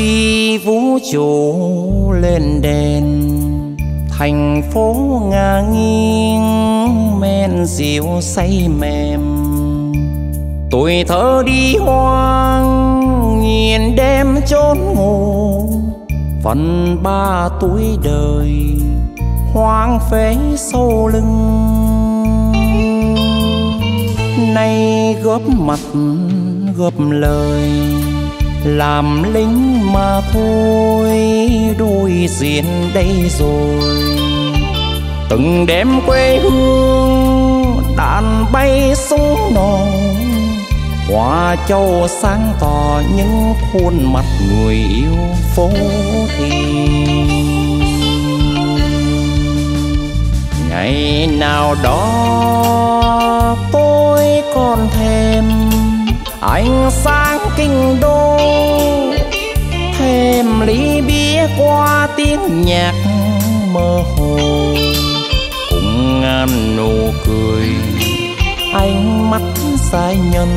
Khi vũ trụ lên đèn, thành phố ngả nghiêng men rượu say mềm. Tuổi thơ đi hoang nhìn đêm chốn ngủ, phần 3 tuổi đời hoang phế sâu lưng. Nay góp mặt góp lời làm lính mà thôi, đôi diện đây rồi. Từng đêm quê hương đàn bay súng nổ, Hoa Châu sáng tỏ những khuôn mặt người yêu phố thị. Ngày nào đó tôi còn thèm ánh sáng kinh đô, thêm ly bia qua tiếng nhạc mơ hồ, cùng ngàn nụ cười ánh mắt sai nhân.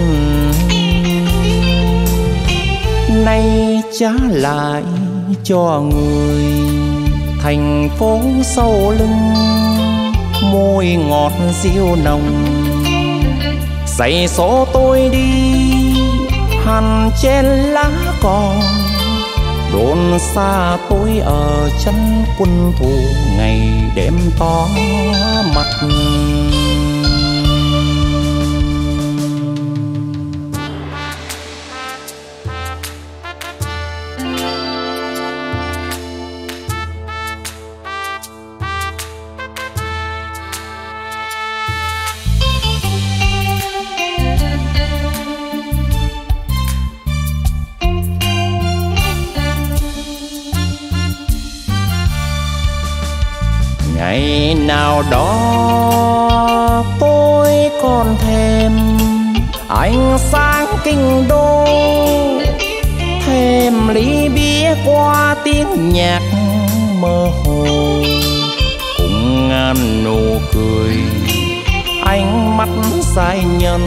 Nay trả lại cho người thành phố sau lưng, môi ngọt diêu nồng. Dạy số tôi đi hằn trên lá cỏ, đồn xa tôi ở chân quân thù ngày đêm to mặt. Ngày nào đó tôi còn thèm ánh sáng kinh đô, thêm ly bia qua tiếng nhạc mơ hồ, cùng ngàn nụ cười ánh mắt sai nhân.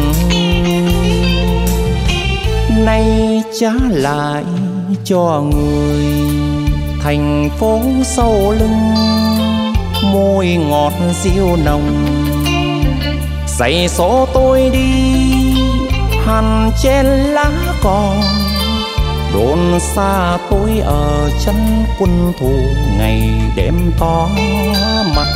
Nay trả lại cho người thành phố sau lưng, môi ngọt diêu nồng. Dạy số tôi đi hằn trên lá cỏ, đồn xa tôi ở chân quân thù ngày đêm to mặt.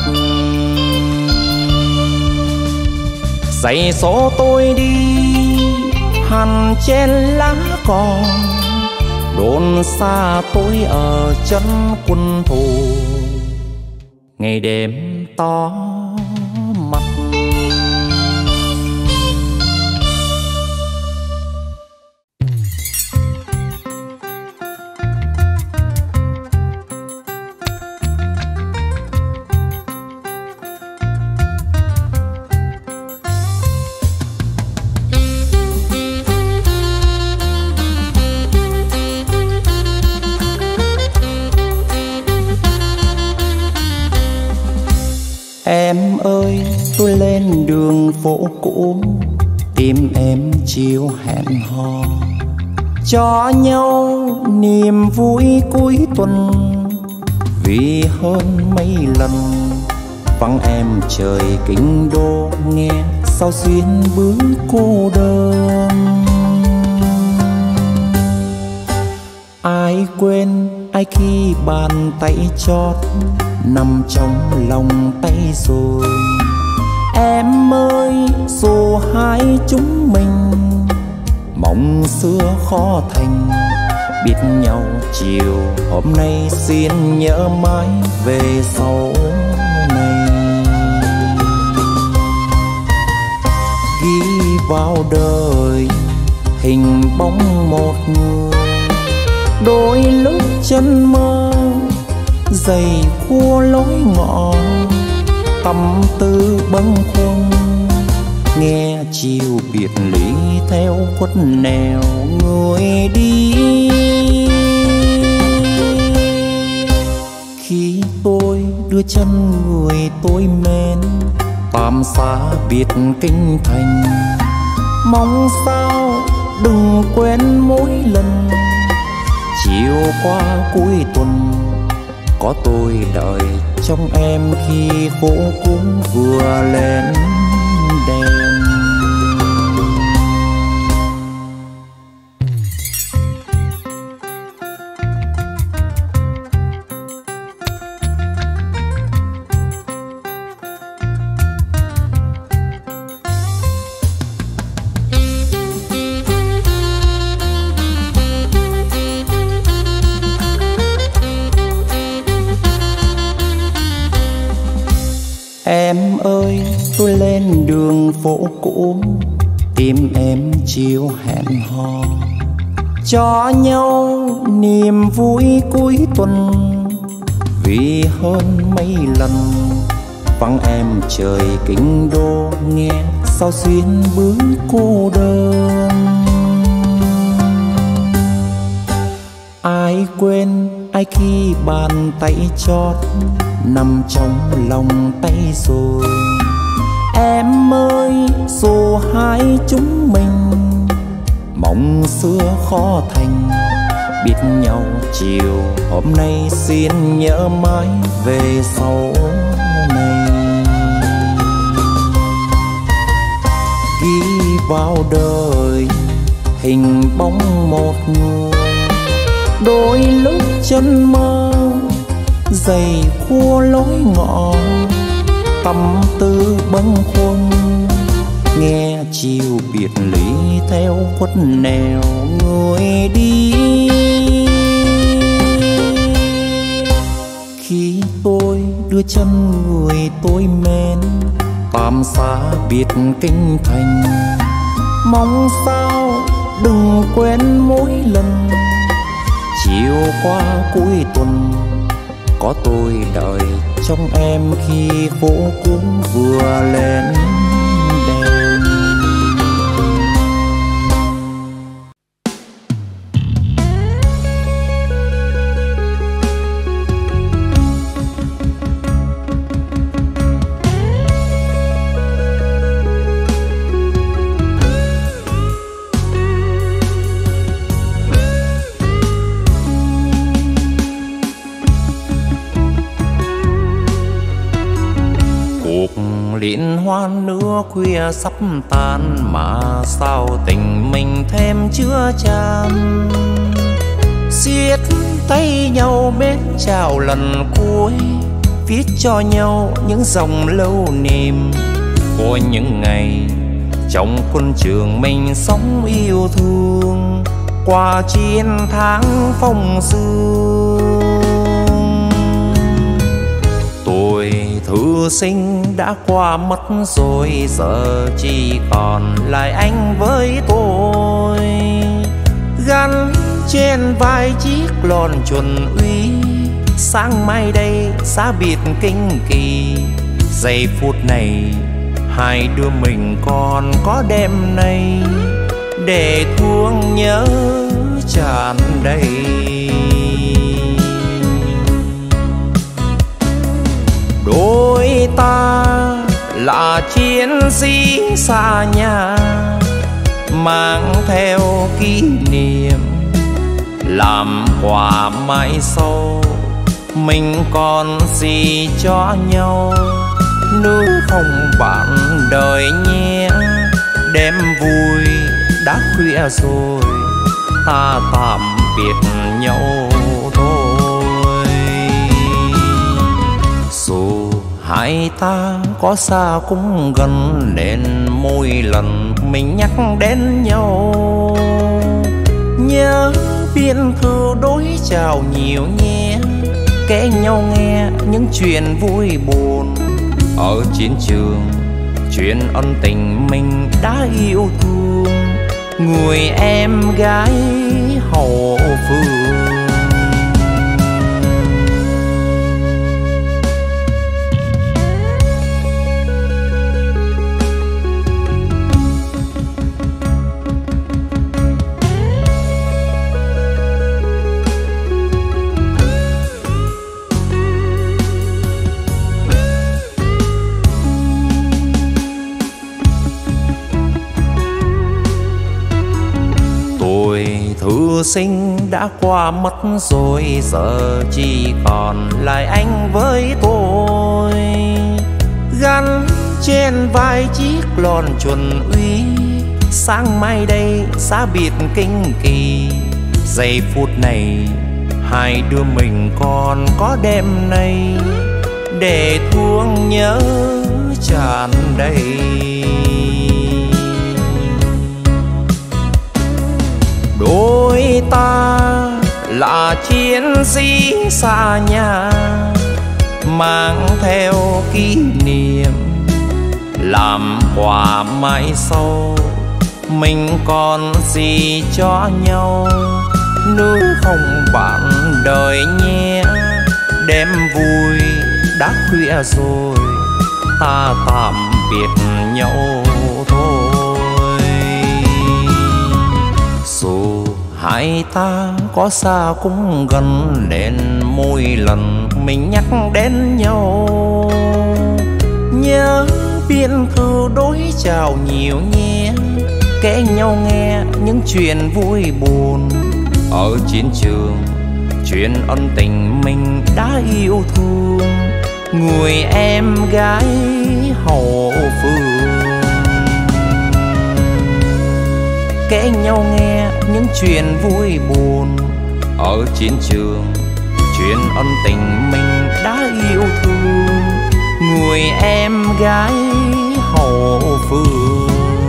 Dạy số tôi đi hằn trên lá cỏ, đồn xa tôi ở chân quân thù ngày đêm to mặt. Em ơi, tôi lên đường phố cũ tìm em chiều hẹn hò, cho nhau niềm vui cuối tuần. Vì hơn mấy lần vắng em trời kinh đô, nghe sao duyên bước cô đơn. Ai quên ai khi bàn tay chót nằm trong lòng tay rồi. Em ơi, dù hai chúng mình mong xưa khó thành, biết nhau chiều hôm nay xin nhớ mãi về sau này. Ghi vào đời hình bóng một người, đôi lúc chân mơ giày khua lối ngõ, tâm tư bâng khuâng nghe chiều biệt ly theo khuất nẻo người đi. Khi tôi đưa chân người tôi mến tạm xa biệt kinh thành, mong sao đừng quên mỗi lần Chiều qua cuối tuần có tôi đợi trong em khi phố cũng vừa lên đèn. Em ơi, tôi lên đường phố cũ tìm em chiều hẹn hò, cho nhau niềm vui cuối tuần. Vì hơn mấy lần vắng em trời kinh đô, nghe sao xuyên bước cô đơn. Ai quên ai khi bàn tay chót nằm trong lòng tay rồi. Em ơi, dù hai chúng mình mong xưa khó thành, biết nhau chiều hôm nay xin nhớ mãi về sau này. Ghi vào đời hình bóng một người, đôi lúc chân mơ giày khua lối ngõ, tâm tư bâng khuâng nghe chiều biệt ly theo khuất nẻo người đi. Khi tôi đưa chân người tôi mến tạm xa biệt kinh thành, mong sao đừng quên mỗi lần chiều qua cuối tuần có tôi đợi trong em khi phố cũng vừa lên đèn. Liên hoan nửa khuya sắp tan mà sao tình mình thêm chưa chan. Siết tay nhau bên chào lần cuối, viết cho nhau những dòng lâu niềm của những ngày trong quân trường mình sống yêu thương qua chiến tháng phong sương. Tuổi thư sinh đã qua mất rồi, giờ chỉ còn lại anh với tôi, gắn trên vai chiếc lon chuẩn úy. Sáng mai đây xa biệt kinh kỳ, giây phút này hai đứa mình còn có đêm nay để thương nhớ tràn đầy. Đôi ta là chiến sĩ xa nhà, mang theo kỷ niệm làm quà mãi sau. Mình còn gì cho nhau, nếu không bạn đời nhé. Đêm vui đã khuya rồi, ta tạm biệt nhau thôi. Dù hai ta có xa cũng gần, nên mỗi lần mình nhắc đến nhau nhớ biên thư đối chào nhiều nhé, kể nhau nghe những chuyện vui buồn ở chiến trường, chuyện ân tình mình đã yêu thương người em gái hậu phương. Thư sinh đã qua mất rồi, giờ chỉ còn lại anh với tôi. Gắn trên vai chiếc lon chuẩn úy, sáng mai đây xa biệt kinh kỳ. Giây phút này hai đứa mình còn có đêm nay để thương nhớ tràn đầy. Đôi ta là chiến sĩ xa nhà, mang theo kỷ niệm làm quà mãi sau. Mình còn gì cho nhau, nếu không bạn đời nhé. Đêm vui đã khuya rồi, ta tạm biệt nhau thôi. Dù hai ta có xa cũng gần, đến mỗi lần mình nhắc đến nhau. Nhớ biên thư đối chào nhiều nhé, kể nhau nghe những chuyện vui buồn. Ở chiến trường chuyện ân tình mình đã yêu thương, người em gái hậu phương. Kể nhau nghe những chuyện vui buồn. Ở chiến trường chuyện ân tình mình đã yêu thương, người em gái hậu phương.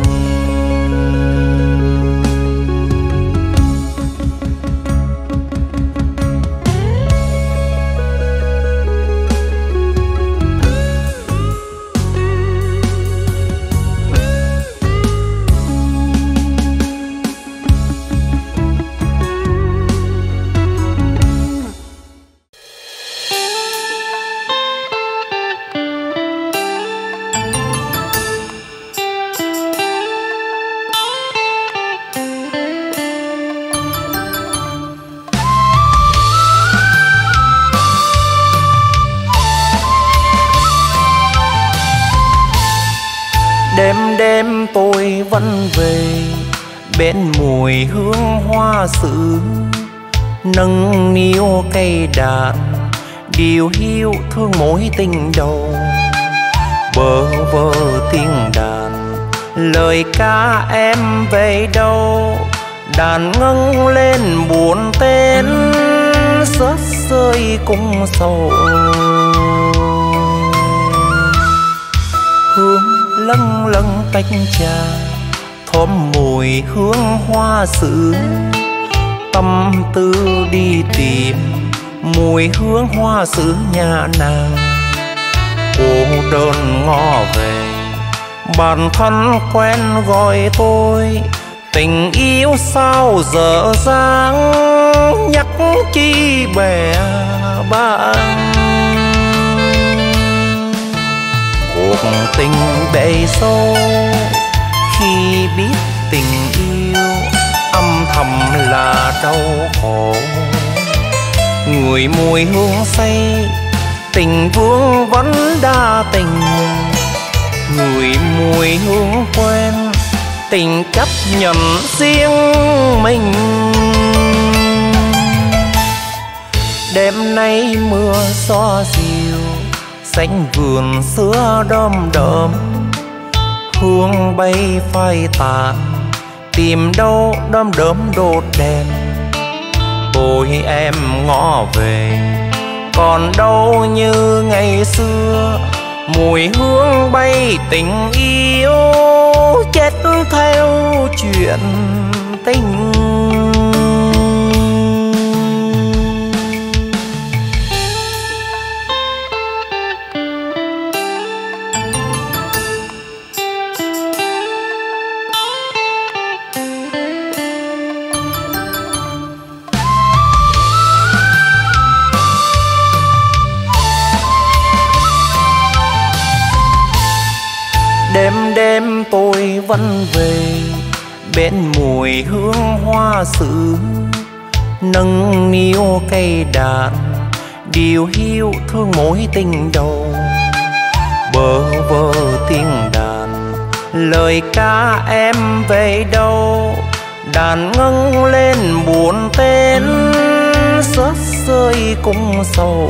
Đêm đêm tôi vẫn về bên mùi hương hoa sứ, nâng niu cây đàn điều hiu thương mối tình đầu. Bơ vơ tiếng đàn lời ca em về đâu, đàn ngân lên buồn tên rớt rơi cung sầu. Hương lâng lâng tách trà thơm mùi hương hoa sứ, tâm tư đi tìm mùi hương hoa sứ nhà nàng. Cô đơn ngó về bản thân quen gọi tôi, tình yêu sao dở dang nhắc chi bè bang. Cuộc tình bể sâu khi biết tình yêu âm thầm là đau khổ. Người mùi hương say tình vương vẫn đa tình, người mùi hương quen tình chấp nhận riêng mình. Đêm nay mưa gió dịu xanh vườn xưa đom đóm, hương bay phai tàn tìm đâu đom đóm đốt đèn. Tôi em ngó về còn đâu như ngày xưa, mùi hương bay tình yêu chết theo chuyện tình. Đêm đêm tôi vẫn về bên mùi hương hoa sứ, nâng niu cây đàn điều hiu thương mối tình đầu. Bơ vơ tiếng đàn lời ca em về đâu, đàn ngân lên buồn tên rớt rơi cung sầu.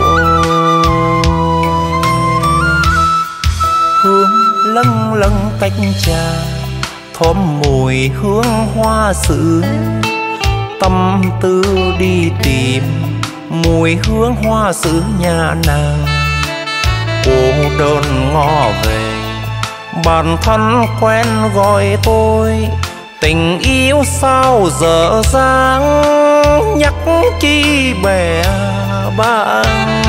Hương lâng lâng tách trà thơm mùi hương hoa sứ, tâm tư đi tìm mùi hương hoa sứ nhà nàng. Cô đơn ngó về bản thân quen gọi tôi, tình yêu sao dở dang nhắc chi bè bạn.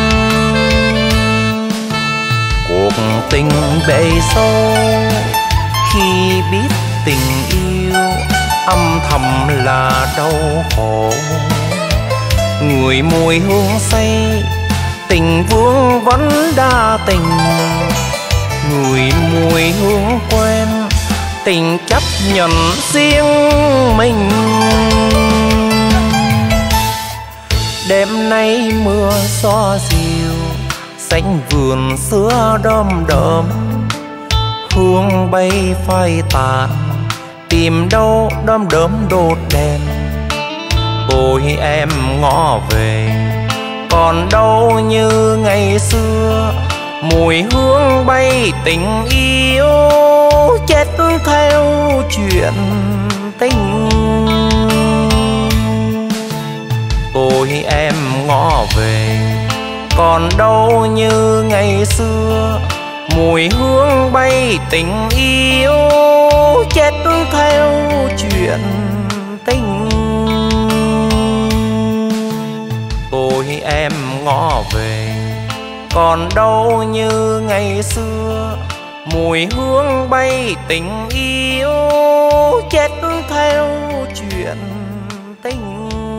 Cuộc tình bể sâu khi biết tình yêu âm thầm là đau khổ. Người mùi hương say tình vương vẫn đa tình, người mùi hương quen tình chấp nhận riêng mình. Đêm nay mưa gió dịu xanh vườn xưa đom đóm, hương bay phai tàn tìm đâu đom đóm đốt đèn. Ôi em ngó về còn đâu như ngày xưa, mùi hương bay tình yêu chết theo chuyện tình. Ôi em ngó về còn đâu như ngày xưa, mùi hương bay tình yêu chết theo chuyện tình. Ôi em ngó về còn đâu như ngày xưa, mùi hương bay tình yêu chết theo chuyện tình.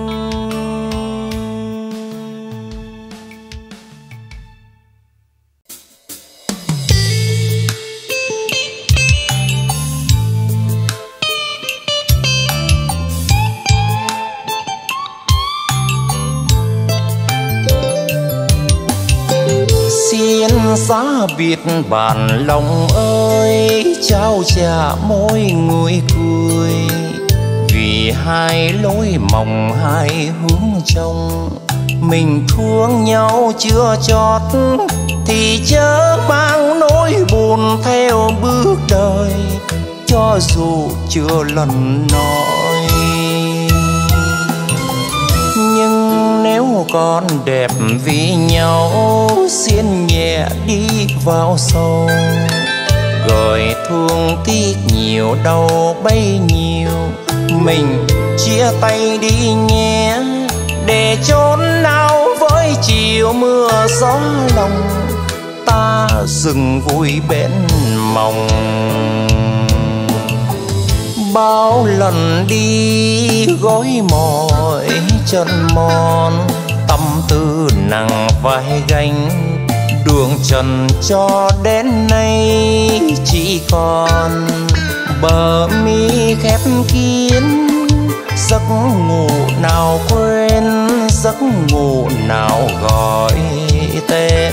Xin giá biệt bản lòng ơi, trao trả mỗi người cười. Vì hai lối mong hai hướng trông, mình thương nhau chưa chót thì chớ mang nỗi buồn theo bước đời, cho dù chưa lần nói. Nhưng nếu còn đẹp vì nhau, xin nhẹ đi vào sâu, gợi thương tiếc nhiều đau bấy nhiêu. Mình chia tay đi nhé, để chốn nào với chiều mưa gió lòng, ta dừng vui bên mộng. Bao lần đi gối mỏi chân mòn, tâm tư nặng vai gánh, đường trần cho đến nay chỉ còn bờ mi khép kín. Giấc ngủ nào quên, giấc ngủ nào gọi tên.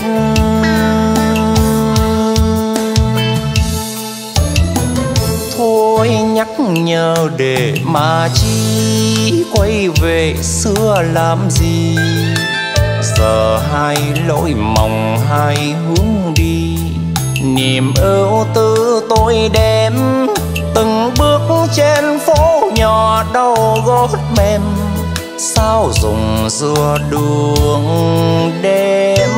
Thôi nhắc nhở để mà chi, quay về xưa làm gì. Giờ hai lối mong hai hướng đi, niềm ưu tư tôi đem từng bước trên phố nhỏ đau gót mềm. Sao dùng dừa đường đêm.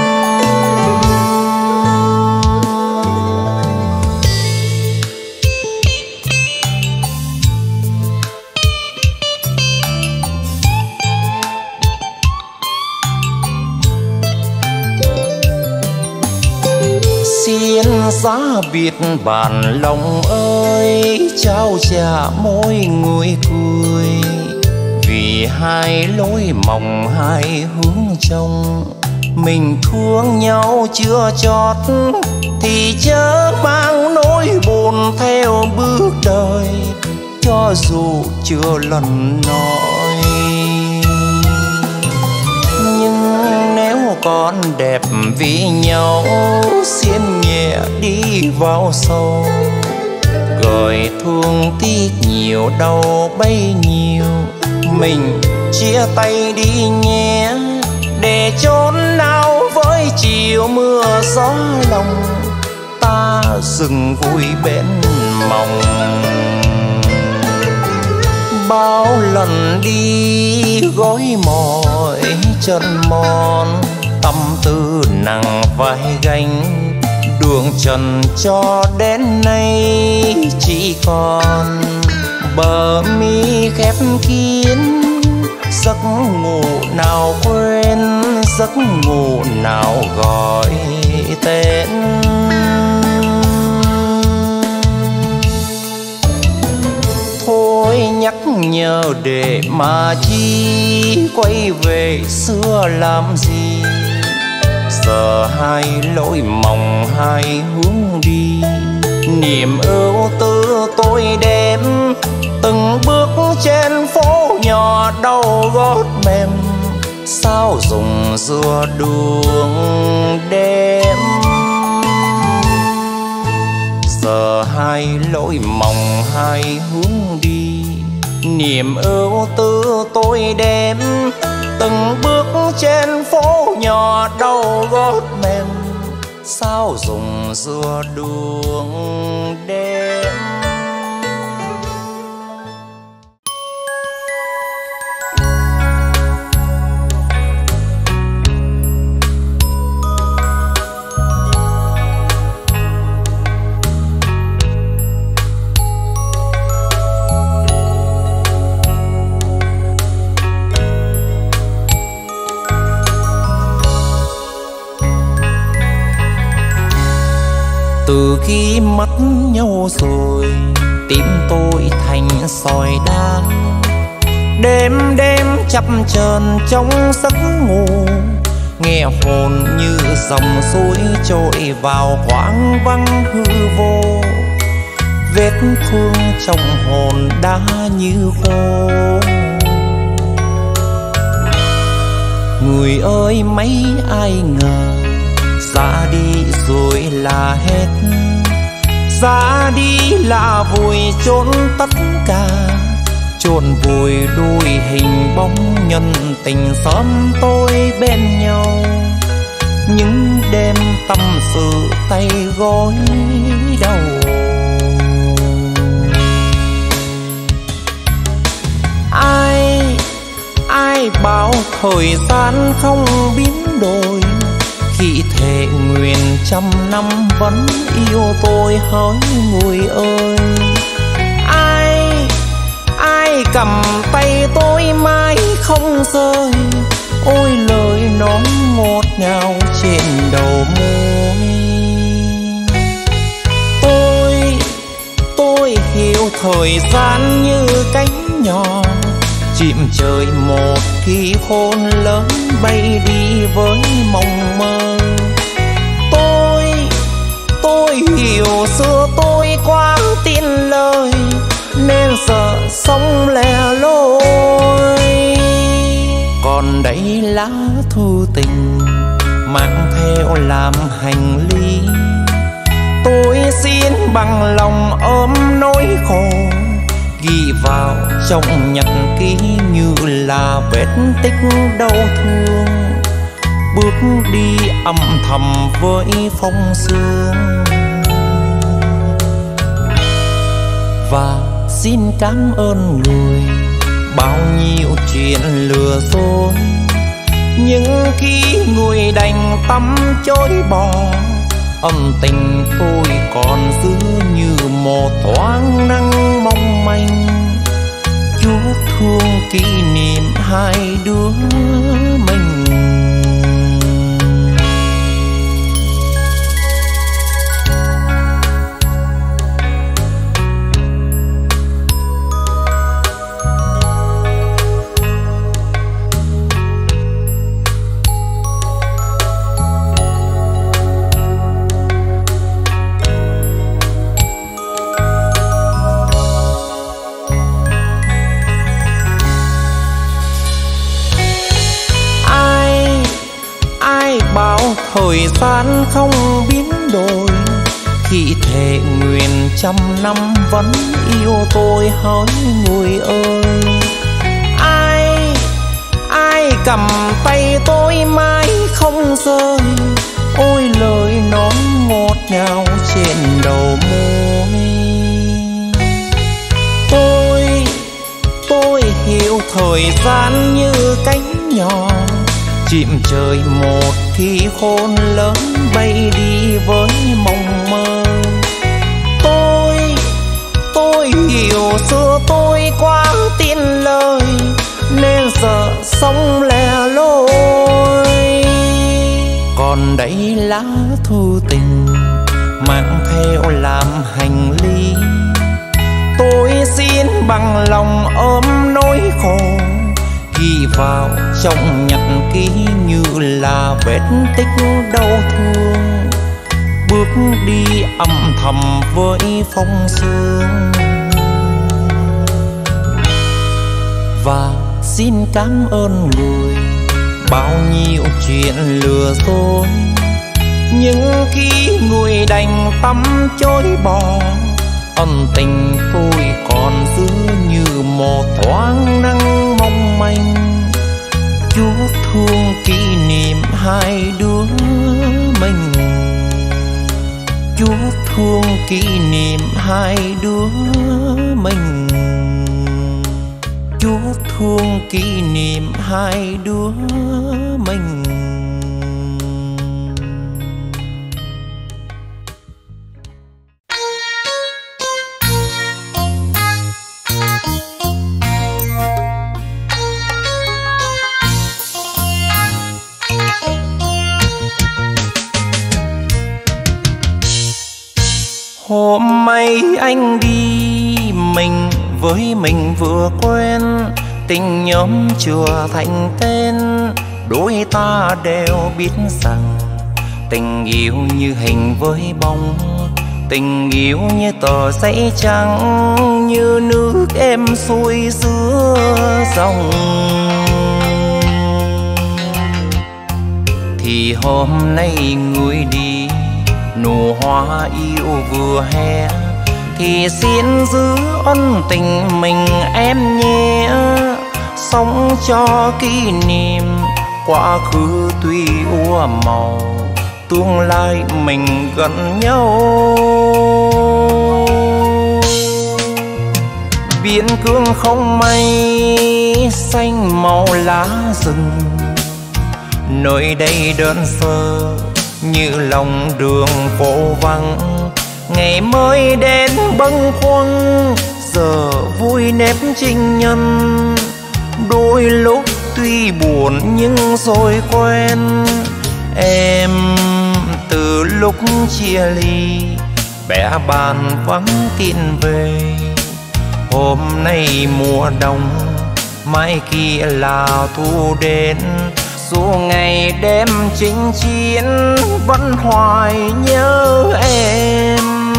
Xin giá biệt bản lòng ơi, trao trả mỗi người cười. Vì hai lối mong hai hướng trông, mình thương nhau chưa chót thì chớ mang nỗi buồn theo bước đời, cho dù chưa lần nói. Nhưng nếu còn đẹp vì nhau, xin nhẹ đi vào sâu, gợi thương tiếc nhiều đâu bấy nhiêu. Mình chia tay đi nhé, để chốn nào với chiều mưa gió lòng, ta dừng vui bên mộng. Bao lần đi gối mỏi chân mòn, tâm tư nặng vai gánh, đường trần cho đến nay chỉ còn bờ mi khép kín. Giấc ngủ nào quên, giấc ngủ nào gọi tên. Thôi nhắc nhở để mà chi, quay về xưa làm gì. Giờ hai lối mong hai hướng đi, niềm ưu tư tôi đêm. Từng bước trên phố nhỏ đau gót mềm, sao dùng giữa đường đêm. Giờ hai lối mong hai hướng đi, niềm ưu tư tôi đêm. Từng bước trên phố nhỏ đau gót mềm, sao dùng giữa đường đêm. Từ khi mất nhau rồi, tim tôi thành sỏi đá. Đêm đêm chập chờn trong giấc ngủ, nghe hồn như dòng suối trôi vào hoang vắng hư vô. Vết thương trong hồn đã như khô. Người ơi mấy ai ngờ, ra đi rồi là hết, ra đi là vùi chôn tất cả, chôn vùi đuôi hình bóng nhân tình xóm tôi bên nhau. Những đêm tâm sự tay gối đầu, ai bảo thời gian không biến đổi. Khi thề nguyện trăm năm vẫn yêu tôi hỡi người ơi. Ai cầm tay tôi mãi không rơi, ôi lời nói ngọt ngào trên đầu môi. Tôi hiểu thời gian như cánh nhỏ, chìm trời một khi khôn lớn bay đi với mộng mơ. Tôi hiểu xưa tôi quá tin lời, nên sợ sống lẻ loi. Còn đây lá thư tình mang theo làm hành lý, tôi xin bằng lòng ôm nỗi khổ, ghi vào trong nhật ký như là vết tích đau thương. Bước đi âm thầm với phong sương, và xin cảm ơn người bao nhiêu chuyện lừa dối. Nhưng khi người đành tâm chối bỏ, ân tình tôi còn giữ như một thoáng nắng mong manh, chút thương kỷ niệm hai đứa mình. Thời gian không biến đổi, Thì thề nguyện trăm năm vẫn yêu tôi hỡi người ơi. Ai cầm tay tôi mãi không rơi, ôi lời nói ngọt ngào trên đầu môi. Tôi hiểu thời gian như cánh nhỏ chìm trời một khi khôn lớn bay đi với mộng mơ. Tôi hiểu xưa tôi quá tin lời nên giờ sống lẻ loi. Còn đây lá thư tình mang theo làm hành lý, tôi xin bằng lòng ôm nỗi khổ ghi vào trong nhật ký như là vết tích đau thương, bước đi âm thầm với phong sương. Và xin cảm ơn người bao nhiêu chuyện lừa dối, nhưng khi người đành tâm chối bỏ, ân tình tôi còn giữ như một thoáng nắng mong manh, chút thương kỷ niệm hai đứa mình, chút thương kỷ niệm hai đứa mình, chút thương kỷ niệm hai đứa mình. Hôm nay anh đi mình với mình vừa quen, tình nhóm chưa thành tên, đôi ta đều biết rằng tình yêu như hình với bóng, tình yêu như tờ giấy trắng, như nước êm xuôi giữa dòng. Thì hôm nay người đi, nụ hoa yêu vừa hé, thì xin giữ ân tình mình em nhé. Sống cho kỷ niệm, quá khứ tuy úa màu, tương lai mình gần nhau. Biển cương không mây, xanh màu lá rừng, nơi đây đơn sơ như lòng đường phố vắng. Ngày mới đến bâng khuâng, giờ vui nếp trinh nhân, đôi lúc tuy buồn nhưng rồi quen. Em từ lúc chia ly, bẽ bàng vắng tin về. Hôm nay mùa đông, mai kia là thu đến, dù ngày đêm chinh chiến vẫn hoài nhớ em.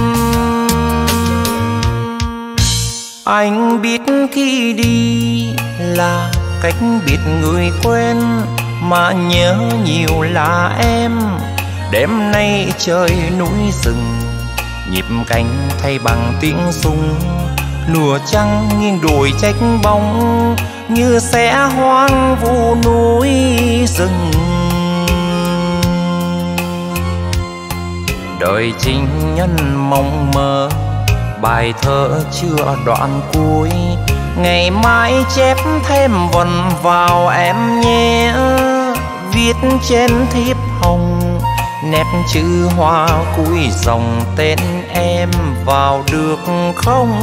Anh biết khi đi là cách biệt người quen, mà nhớ nhiều là em. Đêm nay trời núi rừng, nhịp cánh thay bằng tiếng súng, lùa trăng nghiêng đồi trách bóng, như sẽ hoang vu núi rừng. Đời情nhân mong mơ, bài thơ chưa đoạn cuối, ngày mai chép thêm vần vào em nhé. Viết trên thiếp hồng, nét chữ hoa cuối dòng tên em vào được không?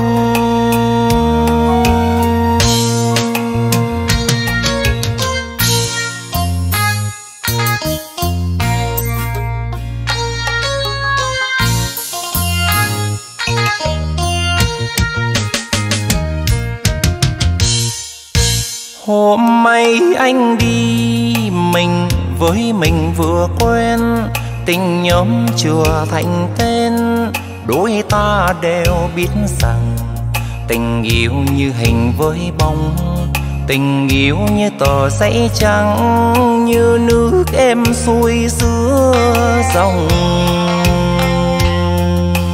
Hôm nay anh đi mình với mình vừa quen, tình nhóm chưa thành tên, đôi ta đều biết rằng tình yêu như hình với bóng, tình yêu như tờ giấy trắng, như nước êm xuôi giữa dòng.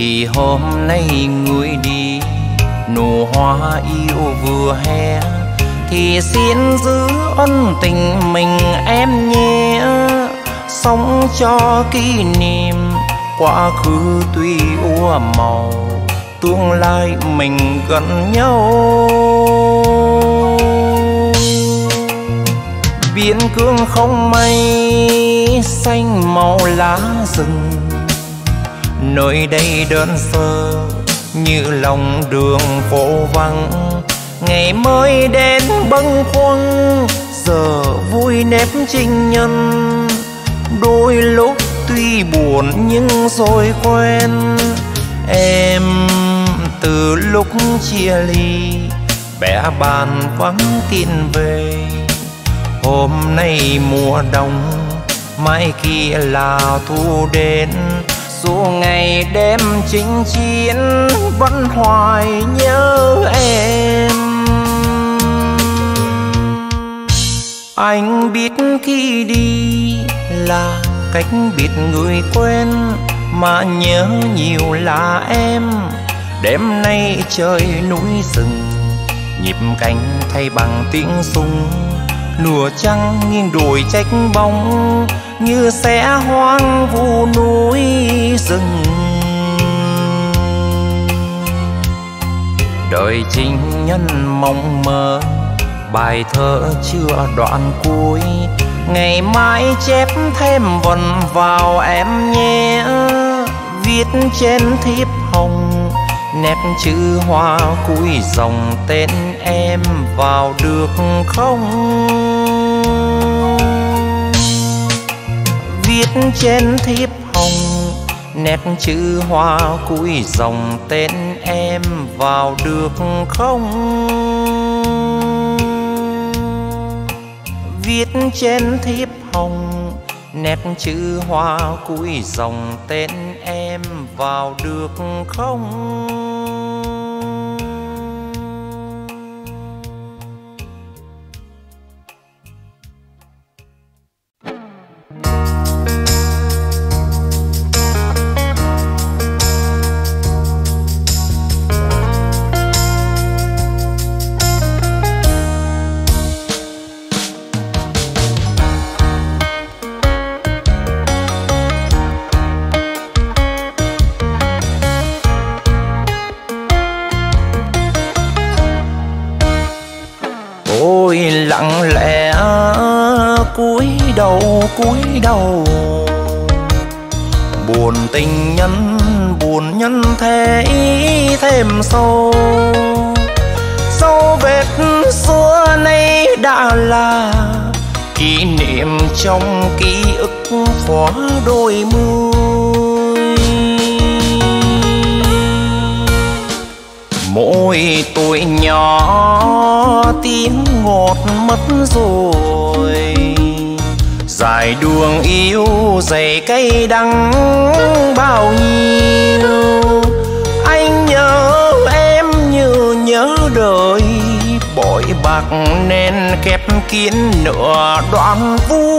thì hôm nay người đi. Nụ hoa yêu vừa hé thì xin giữ ân tình mình em nhé. Sống cho kỷ niệm quá khứ tuy úa màu, tương lai mình gần nhau. Biển cương không mây xanh màu lá rừng, nơi đây đơn sơ như lòng đường phố vắng. Ngày mới đến bâng khuâng giờ vui nếp trinh nhân, đôi lúc tuy buồn nhưng rồi quen. Em từ lúc chia ly bẽ bàn vắng tin về. Hôm nay mùa đông mai kia là thu đến, dù ngày đêm chinh chiến vẫn hoài nhớ em. Anh biết khi đi là cách biệt người quen, mà nhớ nhiều là em. Đêm nay trời núi rừng, nhịp cánh thay bằng tiếng súng. Lùa trăng nghiêng đồi trách bóng, như sẽ hoang vu núi rừng. Đời情nhân mong mơ, bài thơ chưa đoạn cuối. Ngày mai chép thêm vần vào em nhé. Viết trên thiếp hồng nét chữ hoa cuối dòng tên em vào được không? Viết trên thiếp hồng nét chữ hoa cuối dòng tên em vào được không? Viết trên thiếp hồng nét chữ hoa cuối dòng tên em vào được không? Lặng lẽ cúi đầu, buồn tình nhân buồn nhân thế thêm sâu. Dấu vết xưa nay đã là kỷ niệm trong ký ức phó đôi mươi. Mỗi tuổi nhỏ tiếng ngọt mất rồi, dài đường yêu dày cay đắng bao nhiêu. Anh nhớ em như nhớ đời, bội bạc nên khép kín nửa đoạn vu.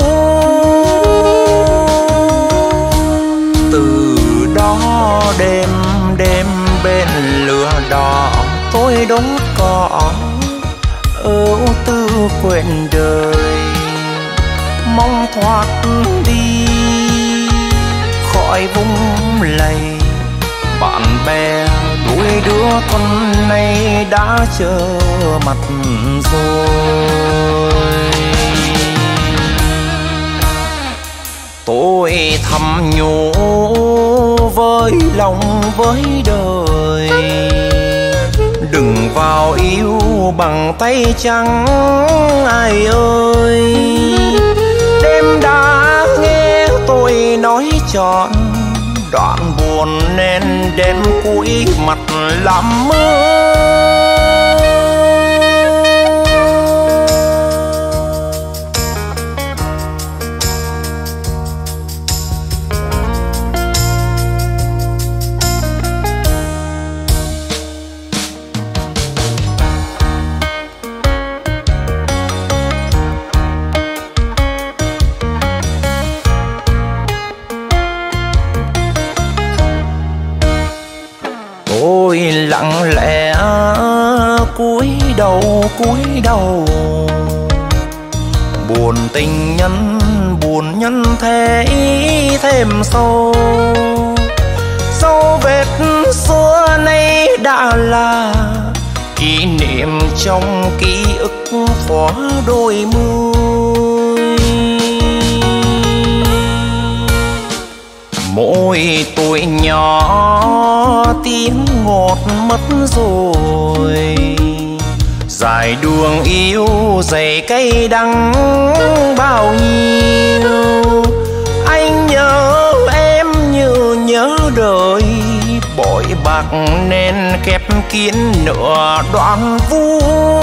Từ đó đêm đêm bên lửa đỏ tôi đốt cỏ ưu tư quên đời. Mong thoát đi khỏi vùng lầy, bạn bè đuôi đứa con này đã chờ mặt rồi. Tôi thầm nhủ với lòng với đời, đừng vào yêu bằng tay trắng ai ơi. Đêm đã nghe tôi nói trọn đoạn buồn nên đêm cuối mặt làm mưa. lặng lẽ cúi đầu. Buồn tình nhân, buồn nhân thế thêm sâu. Dấu vết xưa nay đã là kỷ niệm trong ký ức phó đôi mươi. Mỗi tuổi nhỏ tiếng ngọt mất rồi, dài đường yêu dày cay đắng bao nhiêu. Anh nhớ em như nhớ đời, bội bạc nên khép kín nửa đoạn vu.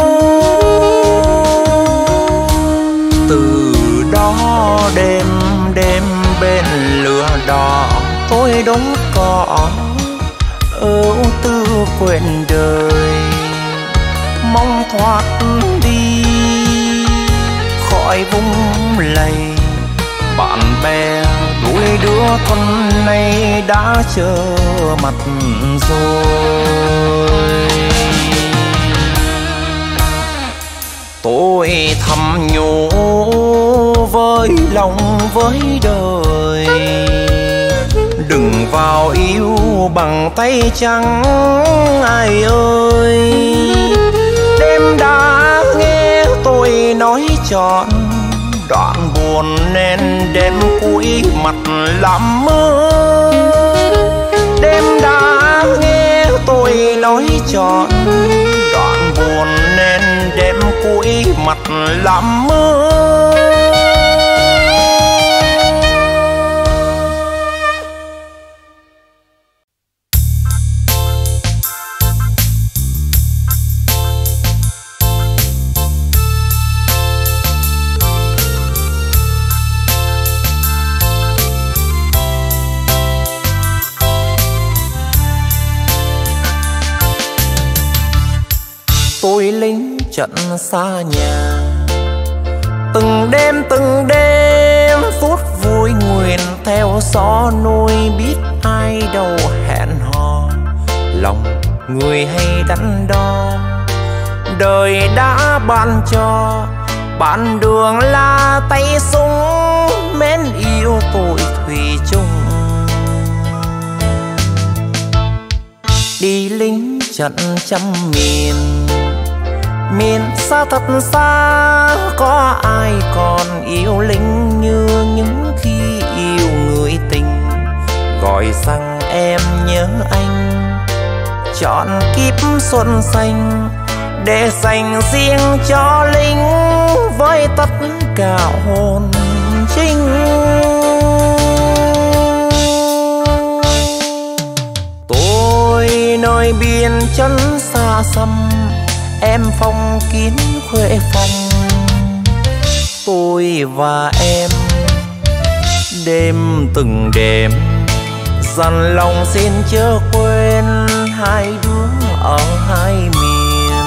Từ đó đêm đêm bên lửa đỏ tôi đốt cỏ ưu tư quên đời. Mong thoát đi khỏi vùng lầy, bạn bè đuôi đứa con này đã chờ mặt rồi. Tôi thầm nhủ với lòng với đời, đừng vào yêu bằng tay trắng ai ơi. Đêm đã nghe tôi nói trọn đoạn buồn nên đêm cuối mặt làm mơ. Đêm đã nghe tôi nói trọn đoạn buồn nên đêm cuối mặt làm mơ. Tôi lính trận xa nhà, từng đêm phút vui nguyện theo gió nuôi. Biết ai đâu hẹn hò, lòng người hay đắn đo. Đời đã ban cho bạn đường là tay súng, mến yêu tôi thủy chung. Đi lính trận trăm miền, miền xa thật xa, có ai còn yêu lính như những khi yêu người tình. Gọi rằng em nhớ anh, chọn kiếp xuân xanh để dành riêng cho lính với tất cả hồn trinh. Tôi nơi biên chân xa xăm, em phong kín khuê phòng. Tôi và em đêm từng đêm dằn lòng xin chớ quên hai đứa ở hai miền.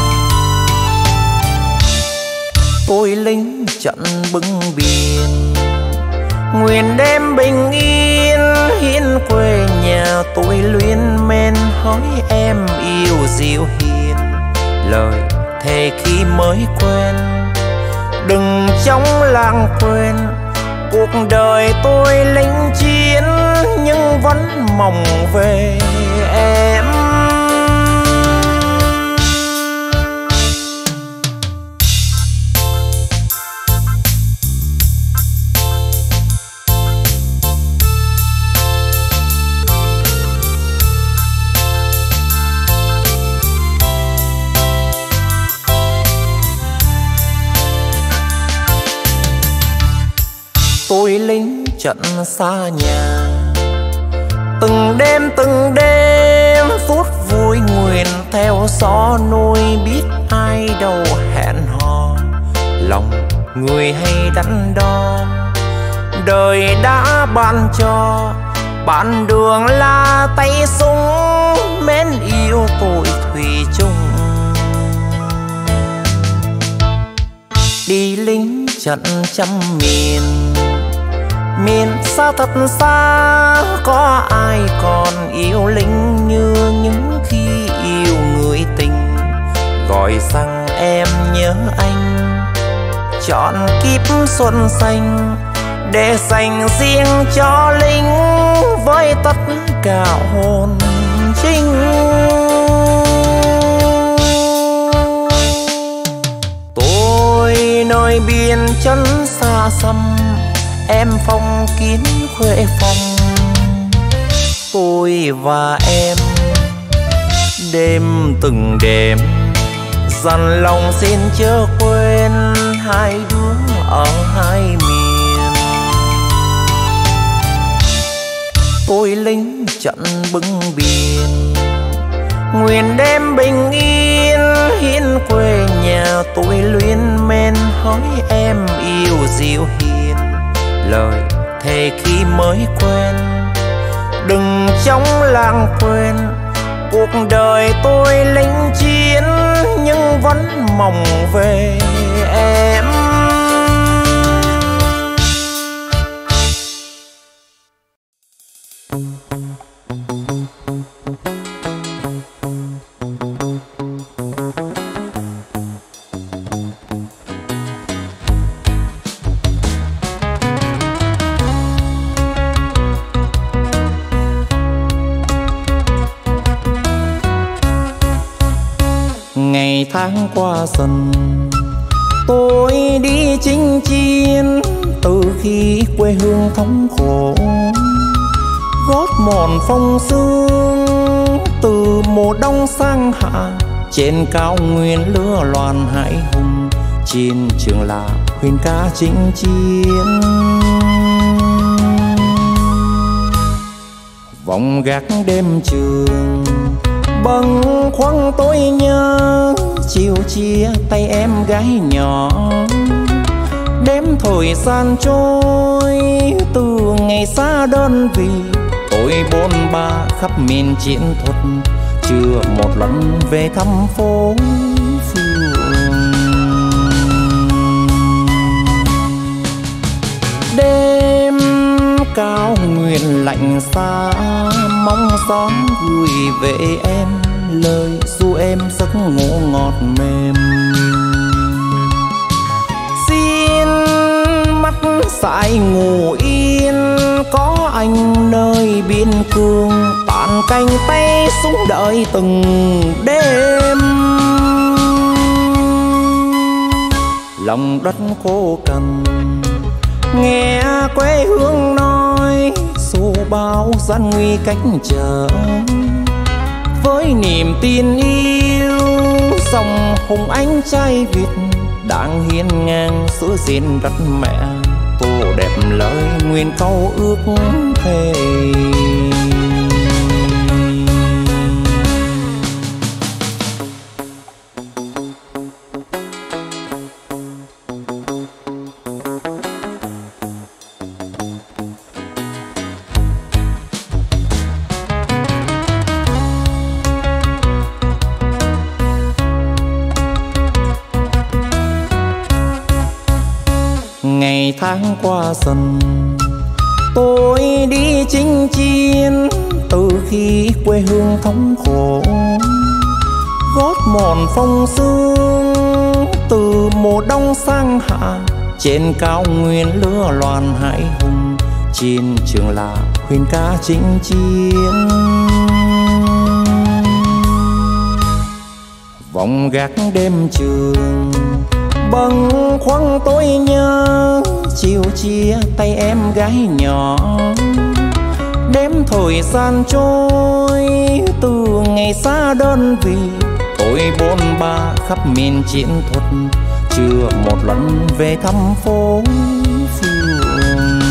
Tôi lính trận bưng biển, nguyện đêm bình yên hiến quê nhà. Tôi luyến men hỡi em yêu dịu hiền, lời thề khi mới quen. Đừng trong làng quên cuộc đời tôi lính chiến, nhưng vẫn mong về em. Tôi lính trận xa nhà, từng đêm phút vui nguyện theo gió nuôi. Biết ai đâu hẹn hò, lòng người hay đắn đo. Đời đã ban cho bạn đường là tay súng, mến yêu tôi thủy chung. Đi lính trận trăm miền, miền xa thật xa, có ai còn yêu lính như những khi hỏi rằng em nhớ anh. Chọn kiếp xuân xanh để dành riêng cho Linh với tất cả hồn trinh. Tôi nơi biên chân xa xăm, em phong kín khuê phòng. Tôi và em đêm từng đêm dằn lòng xin chớ quên hai đứa ở hai miền. Tôi lính trận bưng biển, nguyện đêm bình yên hiến quê nhà. Tôi luyến men hỏi em yêu dịu hiền, lời thề khi mới quen đừng trong làng quên. Cuộc đời tôi lính chiến nhưng vẫn mong về em. Ngày tháng qua dần tôi đi chinh chiến, từ khi quê hương thống khổ gót mòn phong sương. Từ mùa đông sang hạ trên cao nguyên lửa loàn hải hùng, trên trường là huyền ca chinh chiến. Vòng gác đêm trường bâng khuâng tôi nhớ, chiều chia tay em gái nhỏ. Đếm thời gian trôi từ ngày xa đơn vị, tôi bôn ba khắp miền chiến thuật, chưa một lần về thăm phố phường. Đêm cao nguyên lạnh xa, mong gió gửi về em lời ru em giấc ngủ ngọt mềm. Xin mắt dại ngủ yên, có anh nơi biên cương, tàn cánh tay súng đợi từng đêm. Lòng đất khô cằn nghe quê hương nói, số bao gian nguy cách trở. Với niềm tin yêu dòng hùng anh trai Việt đang hiên ngang giữa diên đất mẹ, tô đẹp lời nguyên câu ước thề. Ngày tháng qua dần tôi đi chinh chiến, từ khi quê hương thống khổ gót mòn phong sương. Từ mùa đông sang hạ trên cao nguyên lửa loàn hải hùng, trên trường là huyền ca chinh chiến. Vòng gác đêm trường bâng khuâng tôi nhớ, chiều chia tay em gái nhỏ. Đếm thời gian trôi từ ngày xa đơn vị, tôi bôn ba khắp miền chiến thuật, chưa một lần về thăm phố phường.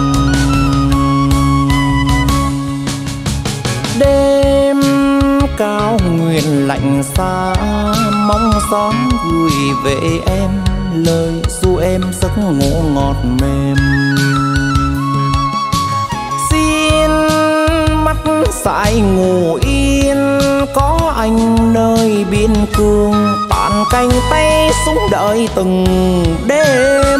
Đêm cao nguyên lạnh xa, mong gió gửi về em lời ru em giấc ngủ ngọt mềm. Xin mắt dại ngủ yên, có anh nơi biên cương, tàn cánh tay súng đợi từng đêm.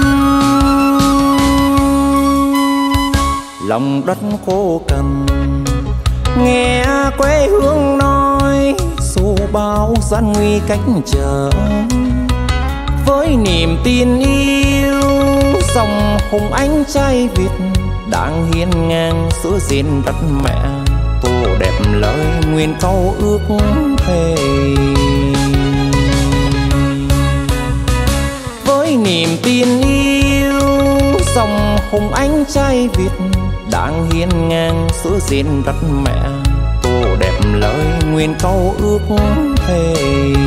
Lòng đất khô cằn nghe quê hương nói, xô bao gian nguy cách trở. Với niềm tin yêu dòng hùng ánh trai Việt đang hiên ngang giữa diên đất mẹ, tô đẹp lời nguyên câu ước thề. Với niềm tin yêu dòng hùng ánh trai Việt đang hiên ngang giữa diên đất mẹ, tô đẹp lời nguyên câu ước thề.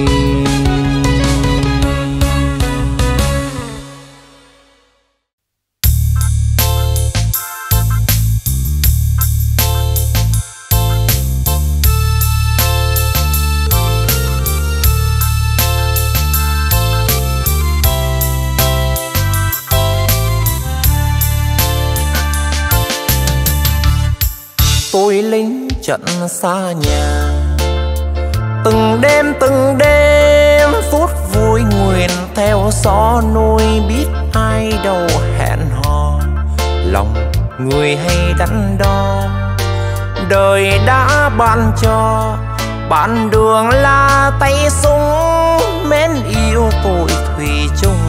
Tôi lính trận xa nhà, từng đêm phút vui nguyện theo gió nuôi, biết ai đâu hẹn hò lòng người hay đắn đo. Đời đã ban cho bạn đường là tay súng, mến yêu tôi thủy chung.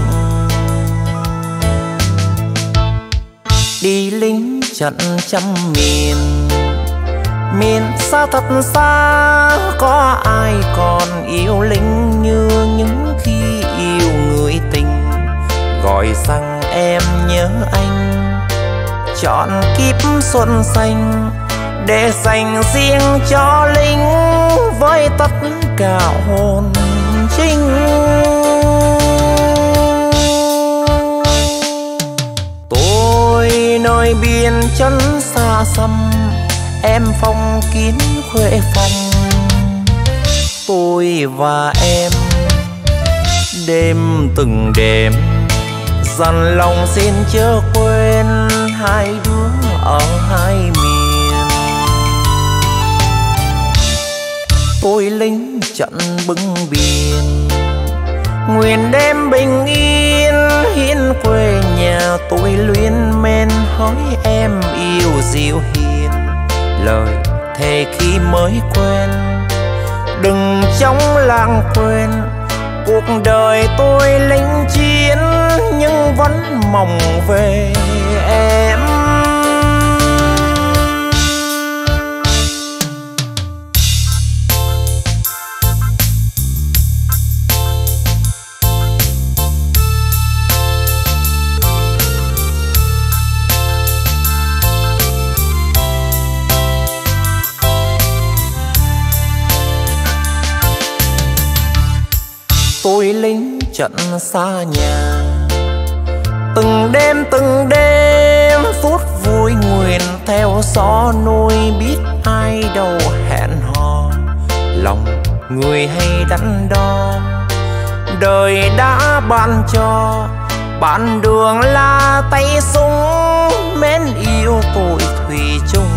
Đi lính trận trăm miền, miền xa thật xa, có ai còn yêu lính như những khi yêu người tình. Gọi rằng em nhớ anh, chọn kiếp xuân xanh để dành riêng cho lính với tất cả hồn trinh. Tôi nơi biên chân xa xăm, em phong kín khuê phòng. Tôi và em đêm từng đêm dằn lòng xin chớ quên hai đứa ở hai miền. Tôi lính trận bưng biển, nguyện đêm bình yên hiến quê nhà. Tôi luyến men hỏi em yêu dịu hiền, lời thề khi mới quen. Đừng trong làng quên cuộc đời tôi lính chiến, nhưng vẫn mong về em. Tôi lính trận xa nhà, từng đêm phút vui nguyện theo gió nuôi, biết ai đâu hẹn hò lòng người hay đắn đo. Đời đã ban cho bạn đường là tay súng, mến yêu tôi thủy chung.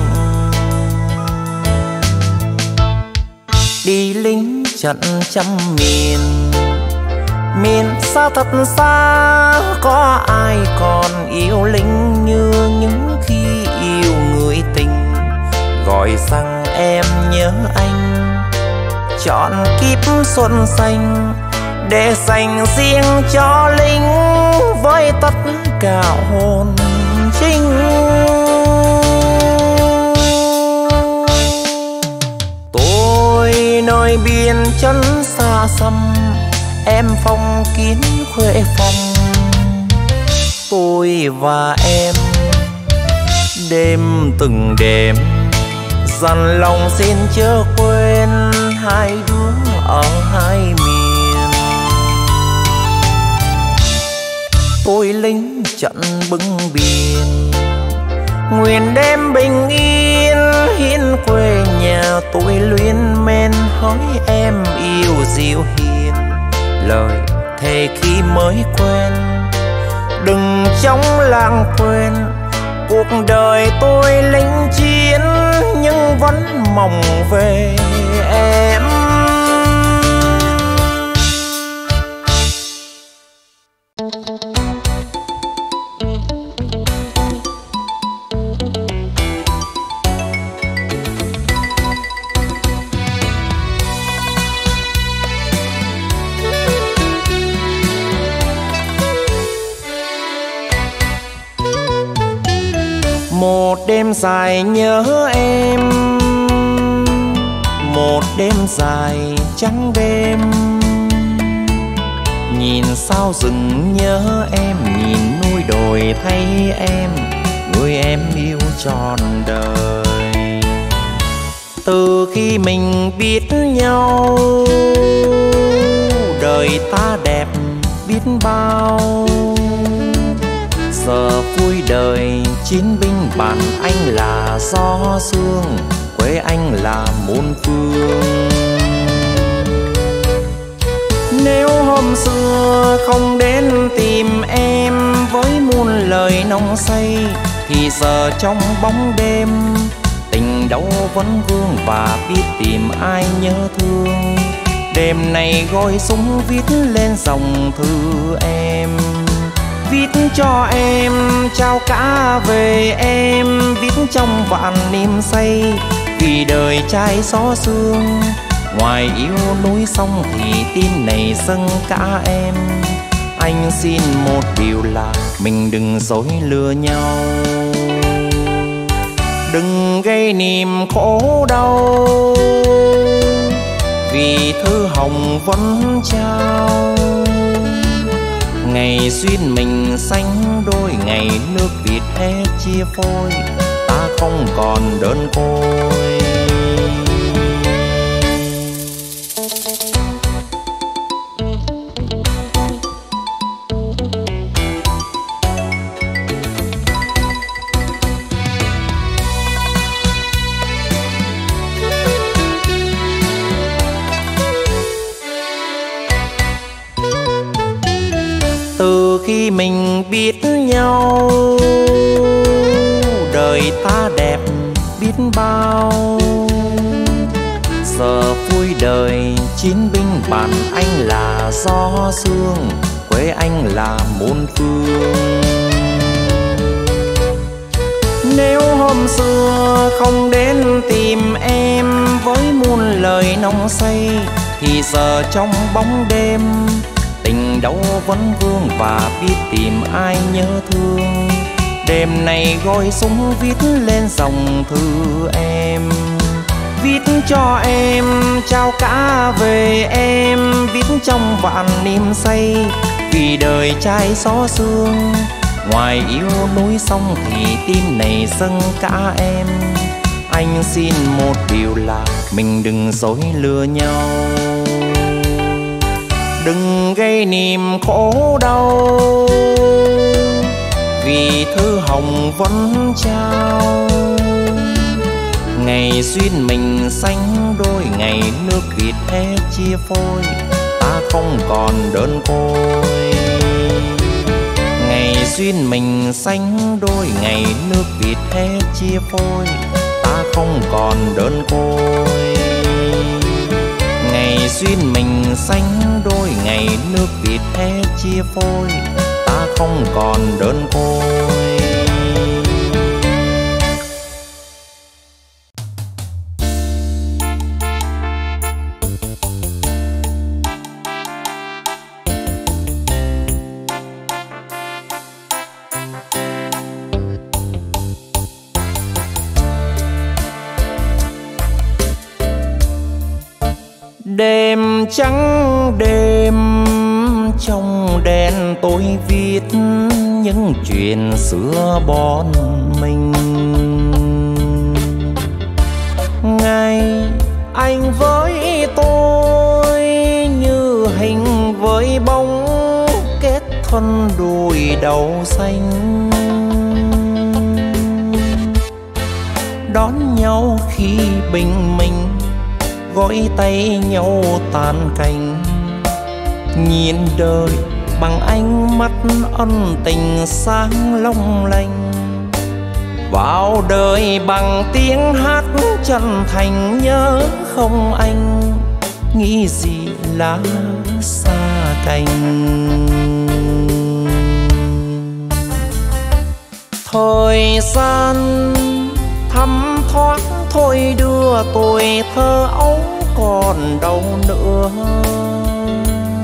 Đi lính trận trăm miền, miền xa thật xa, có ai còn yêu lính như những khi yêu người tình. Gọi rằng em nhớ anh, chọn kiếp xuân xanh để dành riêng cho lính với tất cả hồn trinh. Tôi nơi biên chân xa xăm, em phong kín khuê phòng. Tôi và em đêm từng đêm dằn lòng xin chớ quên hai đứa ở hai miền. Tôi lính trận bưng biển, nguyện đêm bình yên hiến quê nhà. Tôi luyến men hỏi em yêu dịu hiền, lời thề khi mới quen. Đừng trong làng quên cuộc đời tôi lính chiến, nhưng vẫn mong về em. đêm dài nhớ em, một đêm dài trắng đêm. Nhìn sao rừng nhớ em, nhìn núi đồi thấy em, người em yêu trọn đời. Từ khi mình biết nhau, đời ta đẹp biết bao. Giờ vui đời chiến binh bạn anh là gió sương, quê anh là muôn phương. Nếu hôm xưa không đến tìm em với muôn lời nồng say, thì giờ trong bóng đêm tình đâu vẫn vương và biết tìm ai nhớ thương. Đêm này gói súng viết lên dòng thư em, viết cho em trao cả về em, viết trong vạn niềm say. Vì đời trai gió sương, ngoài yêu núi sông thì tin này dâng cả em. Anh xin một điều là mình đừng dối lừa nhau, đừng gây niềm khổ đau. Vì thư hồng vẫn trao, ngày duyên mình sánh đôi, ngày nước Việt hết chia phôi, ta không còn đơn côi. Từ khi mình biết nhau, đời ta đẹp biết bao. Giờ vui đời chiến binh bạn anh là gió sương, quê anh là muôn phương. Nếu hôm xưa không đến tìm em với muôn lời nồng say, thì giờ trong bóng đêm tình đâu vẫn vương và biết tìm ai nhớ thương. Đêm này gói súng viết lên dòng thư em, viết cho em trao cả về em, viết trong vạn niềm say. Vì đời trai gió sương, ngoài yêu núi sông thì tim này dâng cả em. Anh xin một điều là mình đừng dối lừa nhau, đừng gây niềm khổ đau. Vì thư hồng vẫn trao, ngày duyên mình sánh đôi, ngày nước Việt hết chia phôi, ta không còn đơn côi. Ngày duyên mình sánh đôi, ngày nước Việt hết chia phôi, ta không còn đơn côi. Ngày duyên mình sánh đôi, ngày nước Việt hết chia phôi, ta không còn đơn côi. Đêm trắng đêm trong đèn tôi viết những chuyện xưa bọn mình. Ngày anh với tôi như hình với bóng, kết thân đùi đầu xanh. Đón nhau khi bình minh, gối tay nhau tan cành. Nhìn đời bằng ánh mắt ân tình sáng long lanh, vào đời bằng tiếng hát chân thành. Nhớ không anh, nghĩ gì lá xa cành. Thời gian thấm thoát thôi đưa tuổi thơ ấu còn đâu nữa.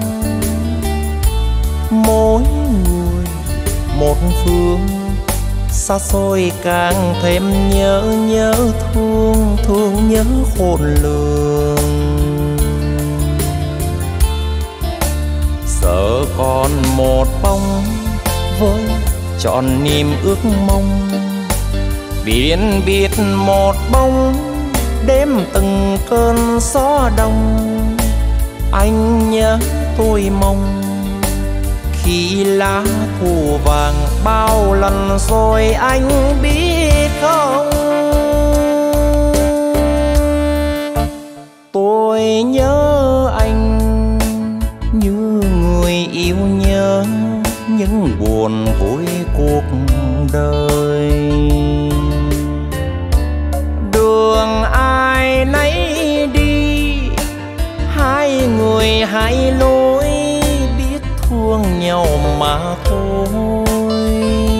Mỗi người một phương, xa xôi càng thêm nhớ nhớ thương, thương nhớ khôn lường. Giờ còn một bóng với trọn niềm ước mong, biển biết một bóng đêm từng cơn gió đông. Anh nhớ tôi mong khi lá thu vàng bao lần rồi anh biết không. Tôi nhớ anh như người yêu nhớ những buồn vui cuộc đời. Đường ai nấy đi, hai người hai lối, biết thương nhau mà thôi.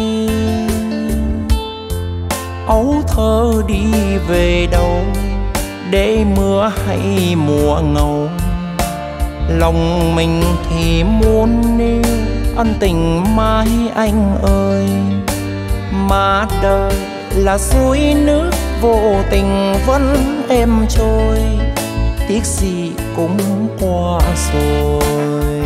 Ấu thơ đi về đâu để mưa hay mùa ngâu, lòng mình thì muốn níu ân tình mãi anh ơi. Mà đời là suối nước vô tình vẫn êm trôi, tiếc gì cũng qua rồi.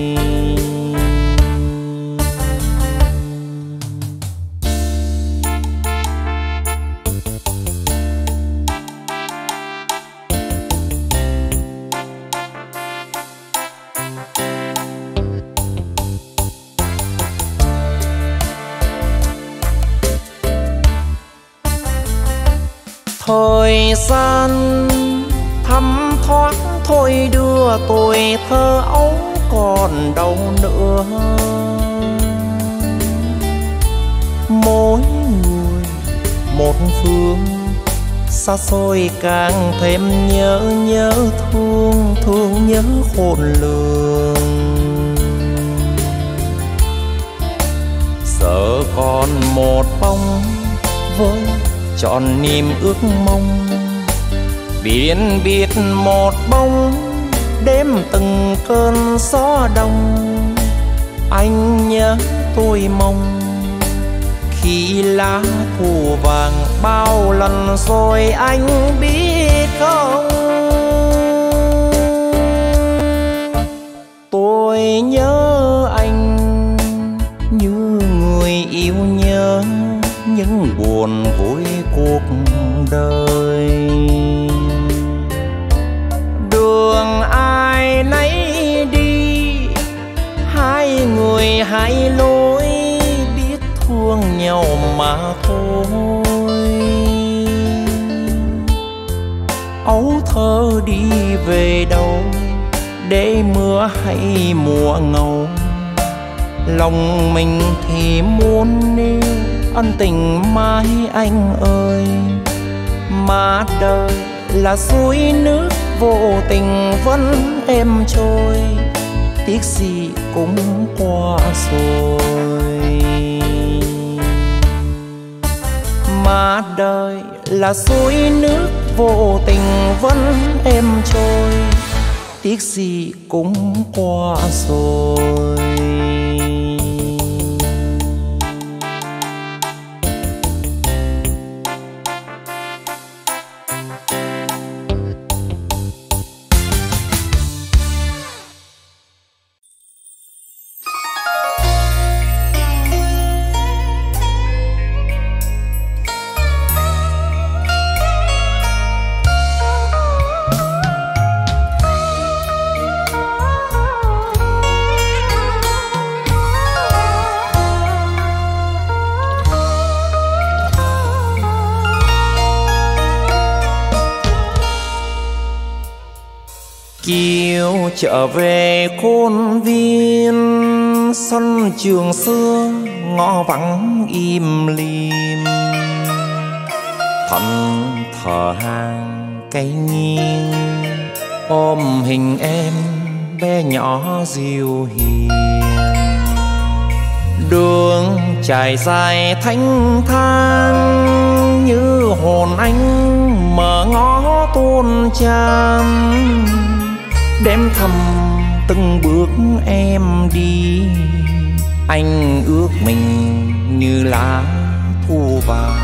Thời gian thấm thoát thôi đưa tuổi thơ ấu còn đâu nữa. Mỗi người một phương, xa xôi càng thêm nhớ nhớ thương, thương nhớ khôn lường. Giờ còn một bóng với trọn niềm ước mong, biển biết một bóng đêm từng cơn gió đông. Anh nhớ tôi mong khi lá thu vàng bao lần rồi anh biết không. Tôi nhớ anh như người yêu nhớ những buồn vui cuộc đời. Đường ai nấy đi, hai người hai lối, biết thương nhau mà thôi. Ấu thơ đi về đâu để mưa hay mùa ngâu, lòng mình thì muốn níu ân tình mãi anh ơi. Mà đời là suối nước vô tình vẫn êm trôi, tiếc gì cũng qua rồi. Mà đời là suối nước vô tình vẫn êm trôi, tiếc gì cũng qua rồi. Chiều trở về khuôn viên, sân trường xưa ngõ vắng im lìm. Thân thờ hàng cây nghiêng, ôm hình em bé nhỏ dịu hiền. Đường trải dài thanh thang, như hồn anh mở ngõ tuôn tràn. Đếm thầm từng bước em đi, anh ước mình như lá thu vàng.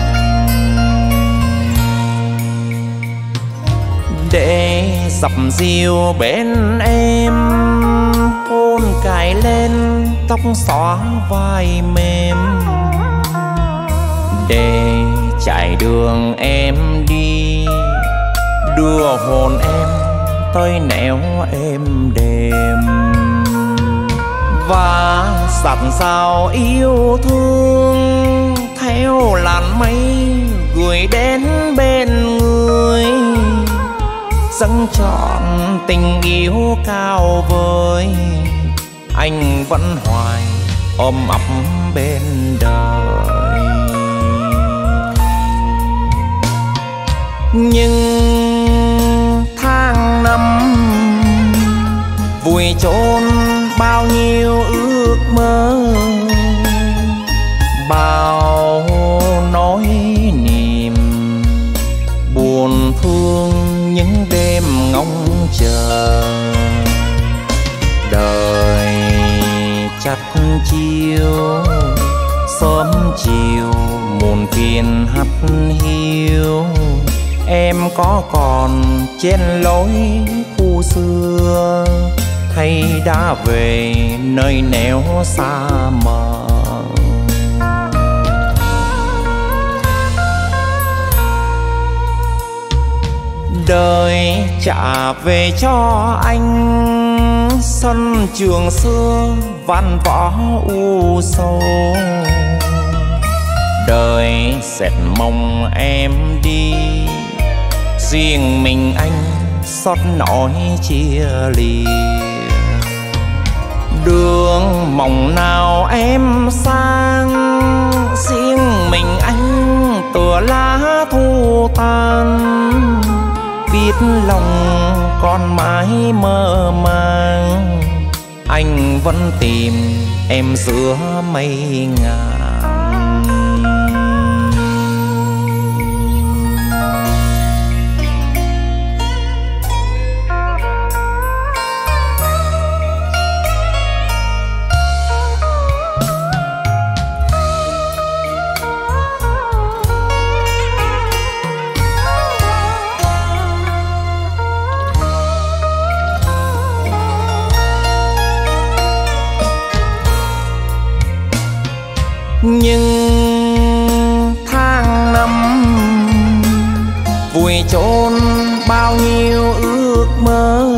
Để dập dìu bên em, hôn cài lên tóc xõa vai mềm. Để trải đường em đi, đưa hồn em tới nẻo êm đềm. Và dặn dào yêu thương theo làn mây gửi đến bên người, dâng trọn tình yêu cao vời. Anh vẫn hoài ôm ấp bên đời. Nhưng tháng năm vùi chôn bao nhiêu ước mơ, bao nỗi niềm buồn thương những đêm ngóng chờ. Đời chắt chiêu sớm chiều muộn phiền hắt hiu. Em có còn trên lối cũ xưa, hay đã về nơi nẻo xa mờ? Đời trả về cho anh sân trường xưa văn võ u sầu. Đời dệt mong em đi, riêng mình anh xót nỗi chia lìa. Đường mộng nào em sang, riêng mình anh tựa lá thu tàn. Biết lòng còn mãi mơ màng, anh vẫn tìm em giữa mây ngàn. Nhưng tháng năm vùi chôn bao nhiêu ước mơ,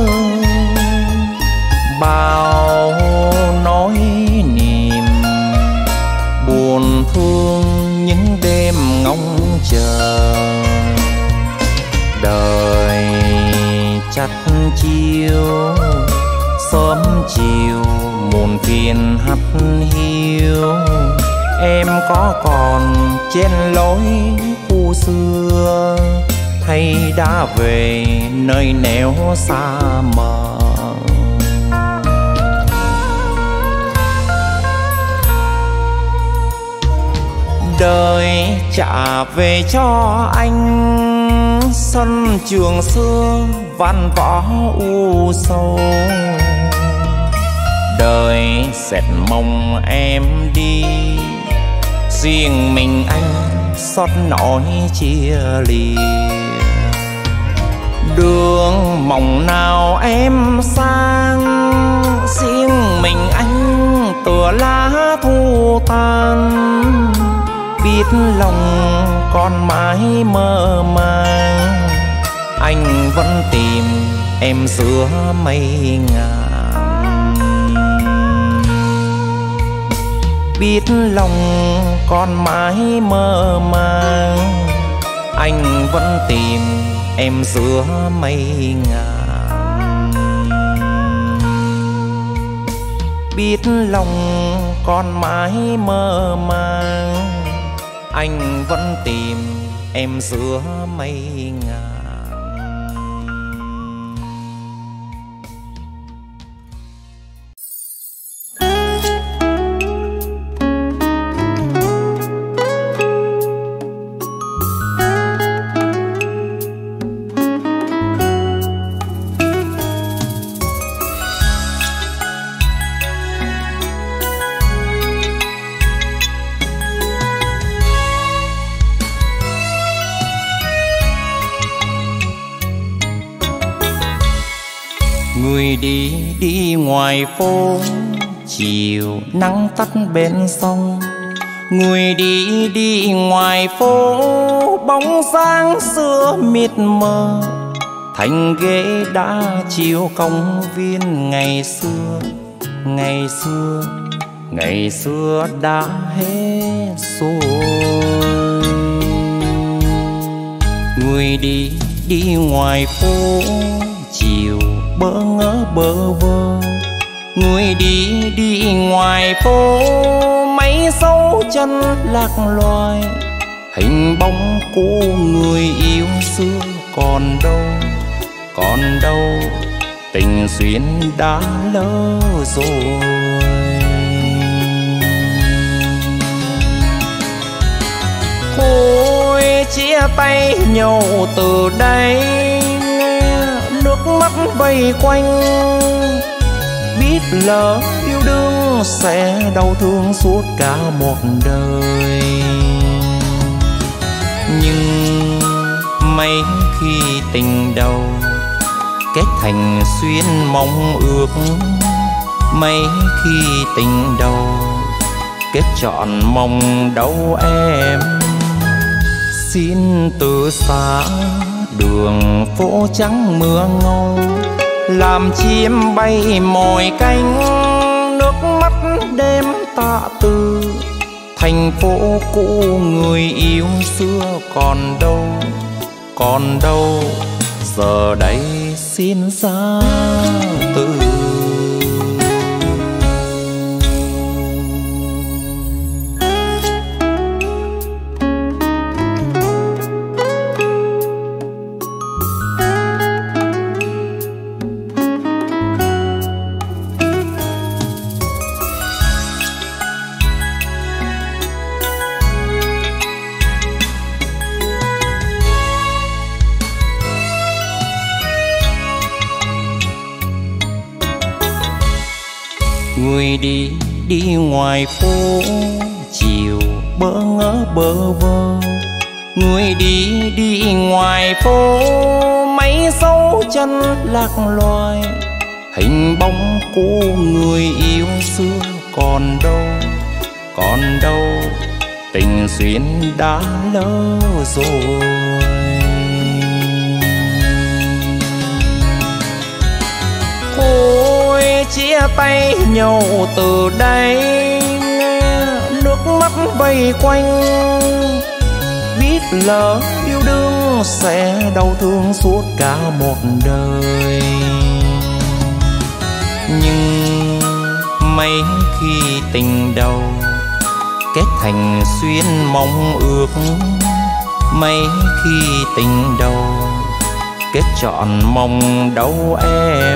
bao nỗi niềm buồn thương những đêm ngóng chờ. Đời chắt chiêu sớm chiều muộn phiền hắt hiu. Em có còn trên lối cũ xưa, hay đã về nơi nẻo xa mờ? Đời trả về cho anh sân trường xưa văn võ u sầu. Đời dệt mong em đi, riêng mình anh xót nỗi chia lìa. Đường mộng nào em sang, riêng mình anh tựa lá thu tàn. Biết lòng còn mãi mơ màng, anh vẫn tìm em giữa mây ngàn. Biết lòng còn mãi mơ màng, anh vẫn tìm em giữa mây ngàn. Biết lòng còn mãi mơ màng, anh vẫn tìm em giữa mây ngàn. Người đi đi ngoài phố, chiều nắng tắt bên sông. Người đi đi ngoài phố, bóng dáng xưa mịt mờ, thành ghế đá chiều công viên ngày xưa. Ngày xưa, ngày xưa đã hết rồi. Người đi đi ngoài phố, chiều bỡ ngỡ bơ vơ. Người đi đi ngoài phố, mấy dấu chân lạc loài. Hình bóng của người yêu xưa còn đâu, còn đâu. Tình duyên đã lỡ rồi. Thôi chia tay nhau từ đây, nghe nước mắt vây quanh. Biết lỡ yêu đương sẽ đau thương suốt cả một đời. Nhưng mấy khi tình đầu kết thành xuyên mong ước, mấy khi tình đầu kết trọn mong đâu em. Xin từ xa đường phố trắng mưa ngâu, làm chim bay mỏi cánh. Nước mắt đêm tạ từ, thành phố cũ người yêu xưa còn đâu, còn đâu. Giờ đây xin ra từ. Người đi đi ngoài phố, chiều bỡ ngỡ bơ vơ. Người đi đi ngoài phố, mấy dấu chân lạc loài. Hình bóng của người yêu xưa còn đâu, còn đâu. Tình duyên đã lỡ rồi. Chia tay nhau từ đây, nghe nước mắt vây quanh. Biết lỡ yêu đương sẽ đau thương suốt cả một đời. Nhưng mấy khi tình đầu kết thành xuyên mong ước, mấy khi tình đầu kết trọn mong đâu em.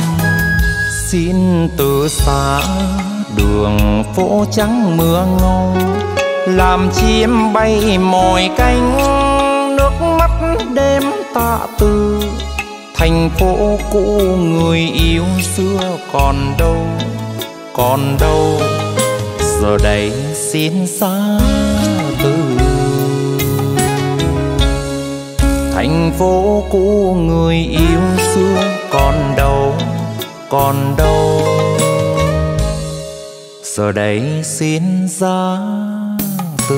Xin từ xa đường phố trắng mưa ngâu, làm chim bay mỏi cánh. Nước mắt đêm tạ từ, thành phố cũ người yêu xưa còn đâu, còn đâu. Giờ đây xin xa từ. Thành phố cũ người yêu xưa còn đâu, còn đâu. Giờ đây xin ra từ.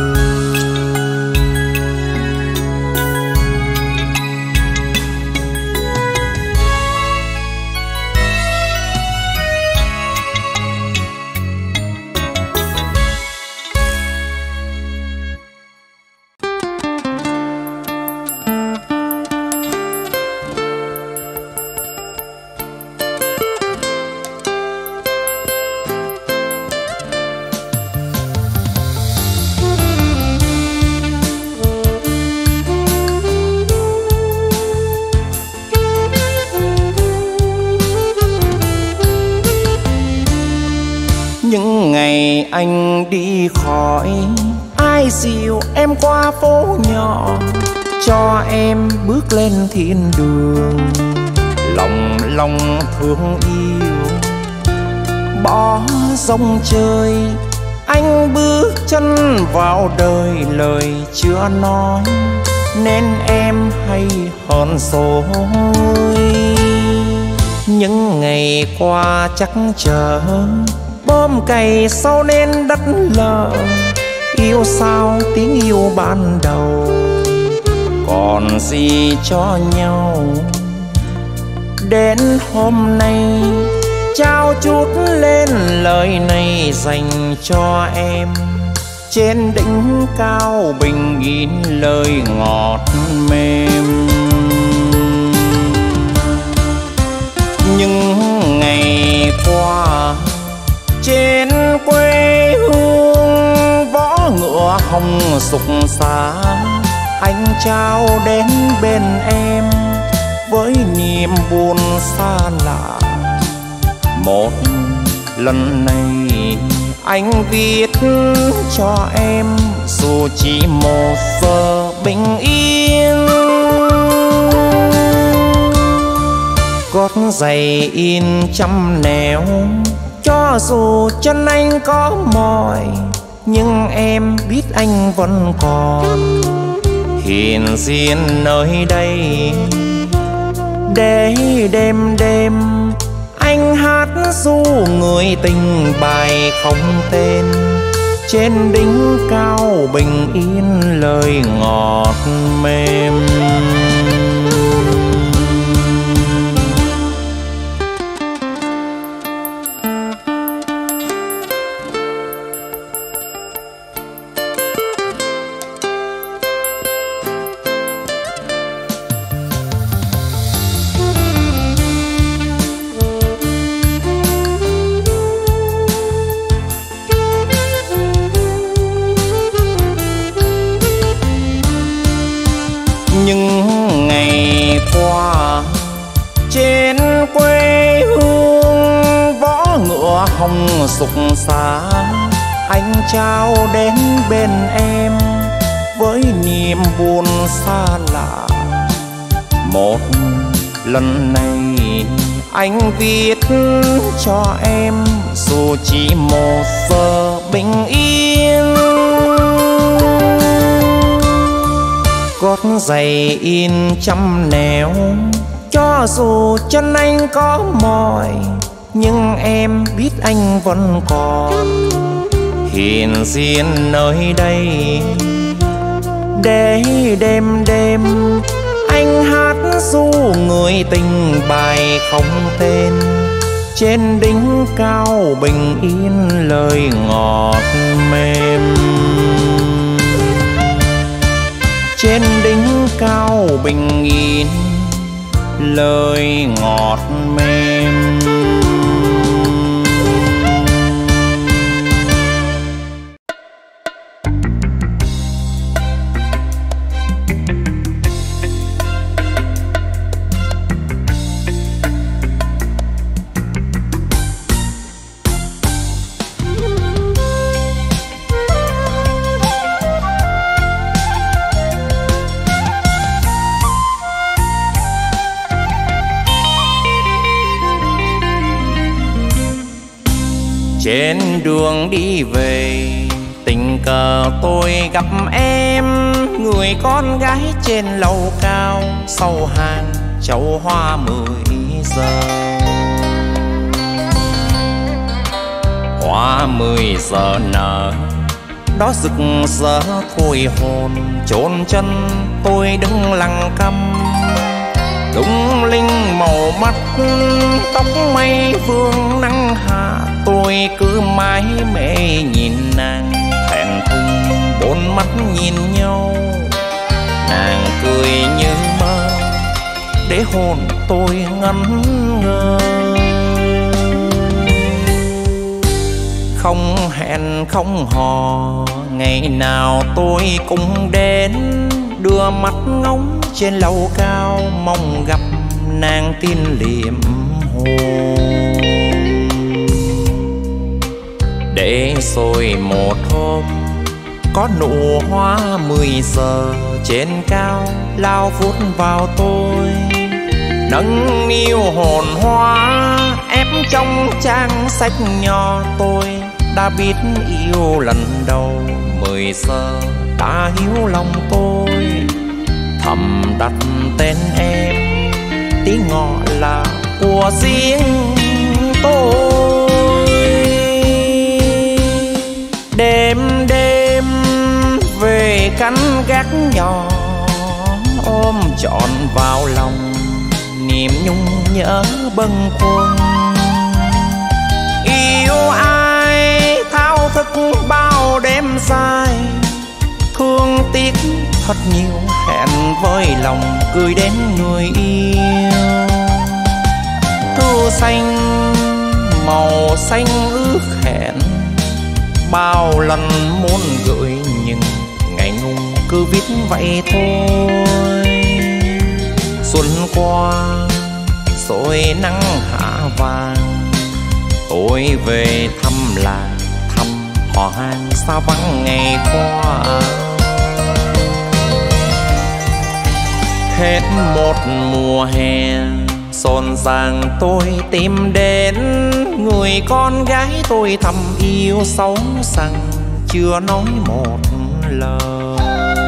Những ngày anh đi khỏi, ai dìu em qua phố nhỏ, cho em bước lên thiên đường. Lòng lòng thương yêu bỏ rông chơi, anh bước chân vào đời lời chưa nói, nên em hay hơn rồi. Những ngày qua chắc chờ bom cày sau nên đất lở. Yêu sao tiếng yêu ban đầu, còn gì cho nhau. Đến hôm nay trao chút lên lời này dành cho em. Trên đỉnh cao bình yên lời ngọt mềm. Những ngày qua trên quê hương võ ngựa hồng sục xa, anh trao đến bên em với niềm buồn xa lạ. Một lần này anh viết cho em dù chỉ một giờ bình yên. Gót giày in trăm nẻo, cho dù chân anh có mỏi, nhưng em biết anh vẫn còn hiện diện nơi đây. Để đêm đêm anh hát ru người tình bài không tên. Trên đỉnh cao bình yên lời ngọt mềm. Những ngày qua trên quê hương võ ngựa hồng sục xa, anh trao đến bên em với niềm buồn xa lạ. Một lần này anh viết cho em dù chỉ một giờ bình yên. Gót giày in trăm nẻo, cho dù chân anh có mỏi, nhưng em biết anh vẫn còn hiện diện nơi đây. Để đêm đêm anh hát ru người tình bài không tên. Trên đỉnh cao bình yên lời ngọt mềm. Trên đỉnh cao bình yên lời ngọt mềm. Trên đường đi về tình cờ tôi gặp em, người con gái trên lầu cao sau hàng chậu hoa 10 giờ. Hoa 10 giờ nở đó rực rỡ thôi hồn, chốn chân tôi đứng lặng câm. Lung linh màu mắt tóc mây vương nắng hạ, tôi cứ mãi mê nhìn nàng thẹn thùng bốn mắt nhìn nhau. Nàng cười như mơ để hồn tôi ngẩn ngơ. Không hẹn không hò ngày nào tôi cũng đến, đưa mắt ngóng trên lầu cao mong gặp nàng tiên liệm hồn. Để rồi một hôm có nụ hoa 10 giờ trên cao lao vút vào tôi, nâng niu hồn hoa ép trong trang sách nhỏ. Tôi đã biết yêu lần đầu 10 giờ đã hiếu lòng tôi, thầm đặt tên em tí ngọ là của riêng tôi. Đêm đêm về canh gác nhỏ, ôm trọn vào lòng niềm nhung nhớ bâng khuâng. Yêu ai thao thức bao đêm dài, thương tiếc thật nhiều hẹn với lòng cười đến người yêu. Thư xanh màu xanh ước hẹn, bao lần muốn gửi nhưng ngày ngùng cứ viết vậy thôi. Xuân qua rồi nắng hạ vàng, tôi về thăm làng thăm họ hàng xa vắng ngày qua. Hết một mùa hè rộn ràng tôi tìm đến người con gái tôi thầm yêu sâu sắc chưa nói một lời.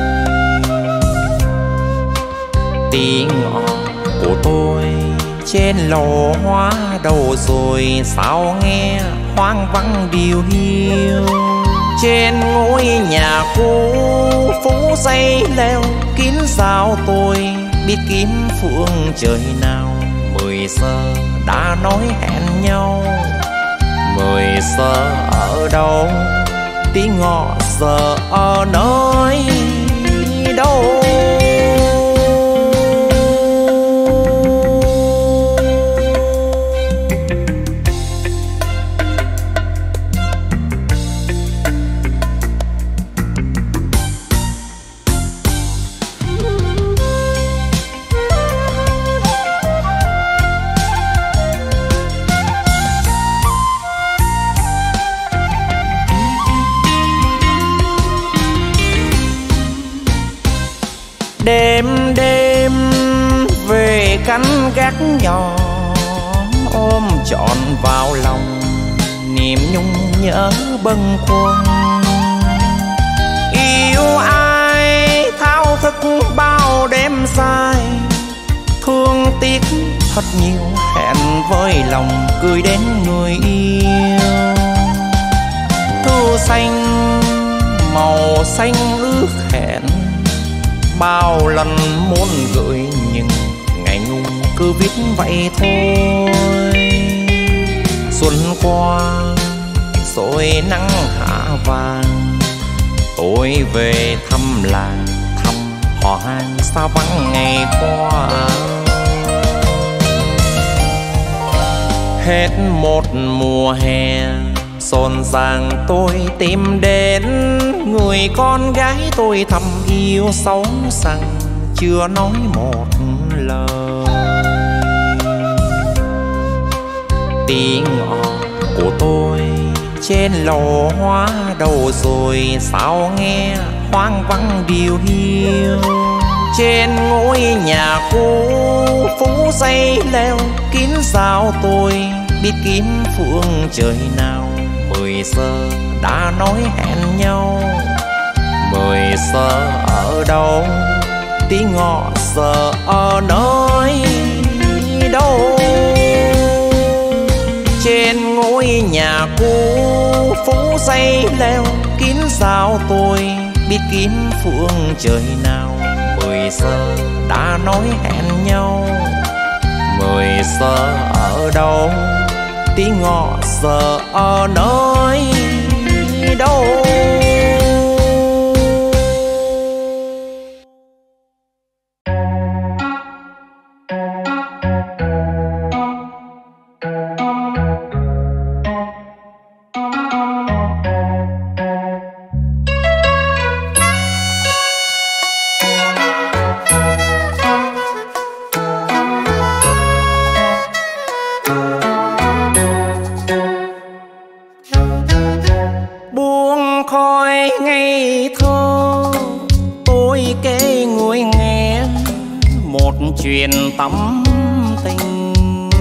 Tiếng ngọt của tôi trên lầu hoa đầu rồi sao nghe hoang vắng điều hiu. Trên ngôi nhà cũ phố dây leo kín rào tôi biết kiếm phương trời nào. 10 giờ đã nói hẹn nhau, 10 giờ ở đâu, tiếng ngọ giờ ở nơi đâu. Đêm đêm về canh gác nhỏ, ôm trọn vào lòng niềm nhung nhớ bâng khuâng. Yêu ai thao thức bao đêm dài, thương tiếc thật nhiều hẹn với lòng cười đến người yêu. Thư xanh màu xanh ước hẹn, bao lần muốn gửi nhưng ngày ngùng cứ viết vậy thôi. Xuân qua rồi nắng hạ vàng, tôi về thăm làng thăm họ hàng xa vắng ngày qua. Hết một mùa hè rộn ràng tôi tìm đến người con gái tôi thầm yêu sâu sắc chưa nói một lời. Tiếng ngọt của tôi trên lầu hoa đầu rồi sao nghe hoang vắng điều hiu. Trên ngôi nhà cũ phố dây leo kín rào tôi biết kiếm phương trời nào. 10 giờ đã nói hẹn nhau, 10 giờ ở đâu, tiếng ngọ giờ ở nơi đâu. Trên ngôi nhà cũ phố dây leo kín rào tôi biết kiếm phương trời nào. 10 giờ đã nói hẹn nhau, 10 giờ ở đâu, tiếng ngọ giờ ở nơi đâu. Chuyện tâm tình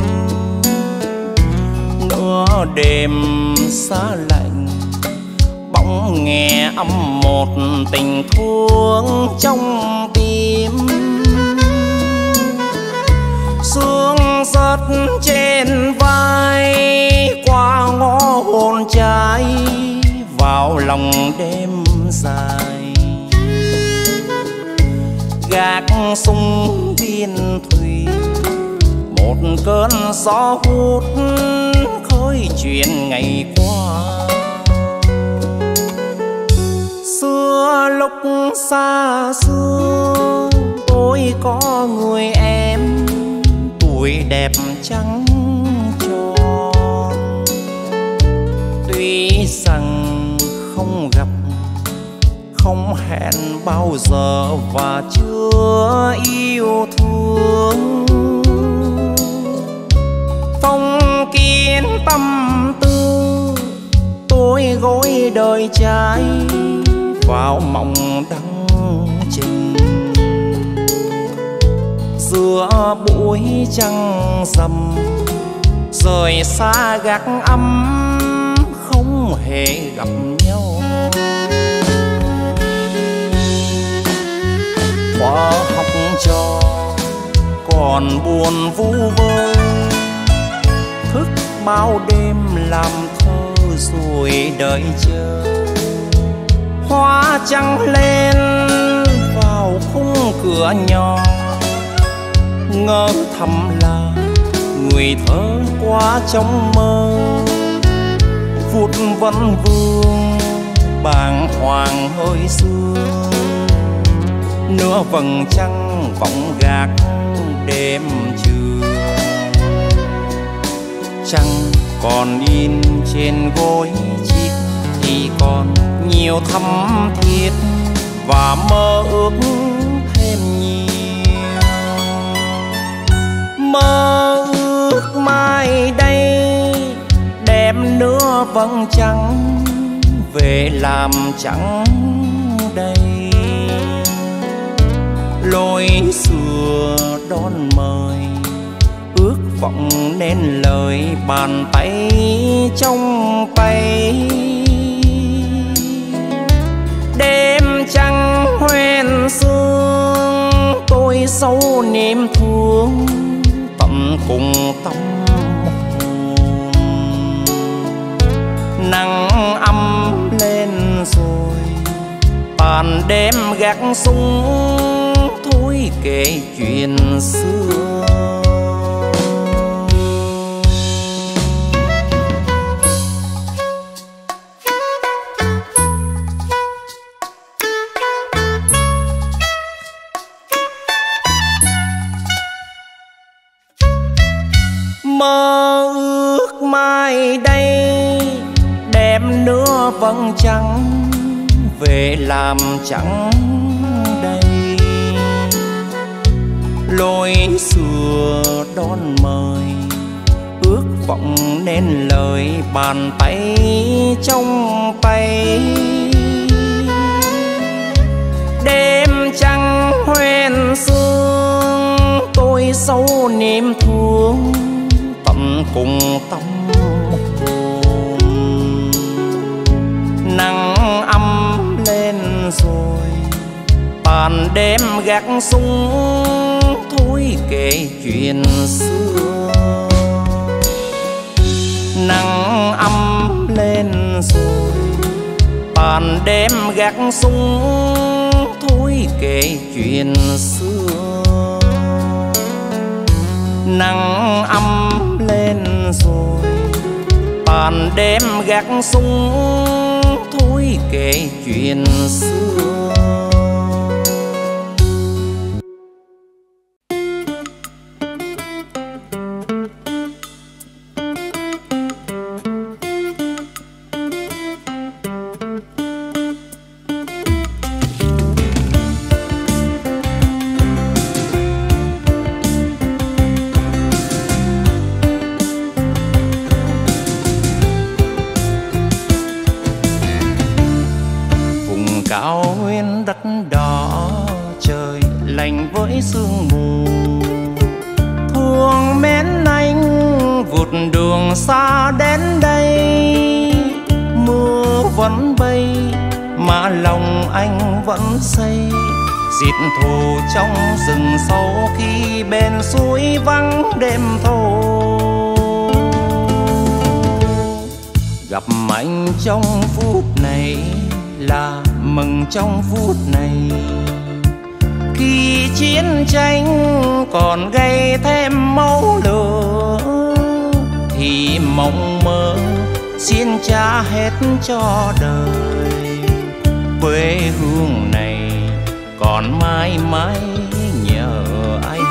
nửa đêm xa lạnh, bỗng nghe âm một tình thương trong tim. Sương rớt trên vai, qua ngõ hồn trái vào lòng đêm dài. Gác sung biên thùy, một cơn gió hút khói chuyện ngày qua. Xưa lúc xa xưa tôi có người em, tuổi đẹp trắng tròn. Tuy rằng không gặp không hẹn bao giờ và chưa yêu thương, phong kiến tâm tư tôi gối đời trai vào mộng đắng trình. Giữa buổi trăng rằm rời xa gác ấm không hề gặp nhau. Khoa học trò còn buồn vu vơ, thức bao đêm làm thơ rồi đợi chờ. Hoa trắng lên vào khung cửa nhỏ, ngỡ thầm là người thơ qua trong mơ. Phút vẫn vương bàng hoàng hơi sương, nửa vầng trăng vọng gác đêm trường. Trăng còn in trên gối chiếc thì còn nhiều thắm thiết và mơ ước thêm nhiều. Mơ ước mai đây đẹp nửa vầng trăng về làm trắng đây. Lối xưa đón mời ước vọng nên lời bàn tay trong tay. Đêm trăng hoen sương tôi sâu niềm thương tận cùng tâm hồn. Nắng âm lên rồi tàn đêm gác súng thôi kể chuyện xưa. Mơ ước mai đây đẹp nửa vầng trăng về làm trắng đây. Lối xưa đón mời ước vọng nên lời bàn tay trong tay. Đêm trăng hoen sương tôi sâu niềm thương tận cùng tâm hồn. Nắng âm lên rồi tàn đêm gác súng thôi kể chuyện xưa. Nắng âm lên rồi tàn đêm gác súng thôi kể chuyện xưa. Nắng âm lên rồi tàn đêm gác súng thôi kể chuyện xưa. Cao nguyên đất đỏ trời lạnh với sương mù, thương mến anh vụt đường xa đến đây. Mưa vẫn bay mà lòng anh vẫn say, diệt thù trong rừng sâu khi bên suối vắng đêm thâu. Gặp anh trong phút này là mừng trong phút này. Khi chiến tranh còn gây thêm máu lửa thì mộng mơ xin trả hết cho đời. Quê hương này còn mãi mãi nhờ anh.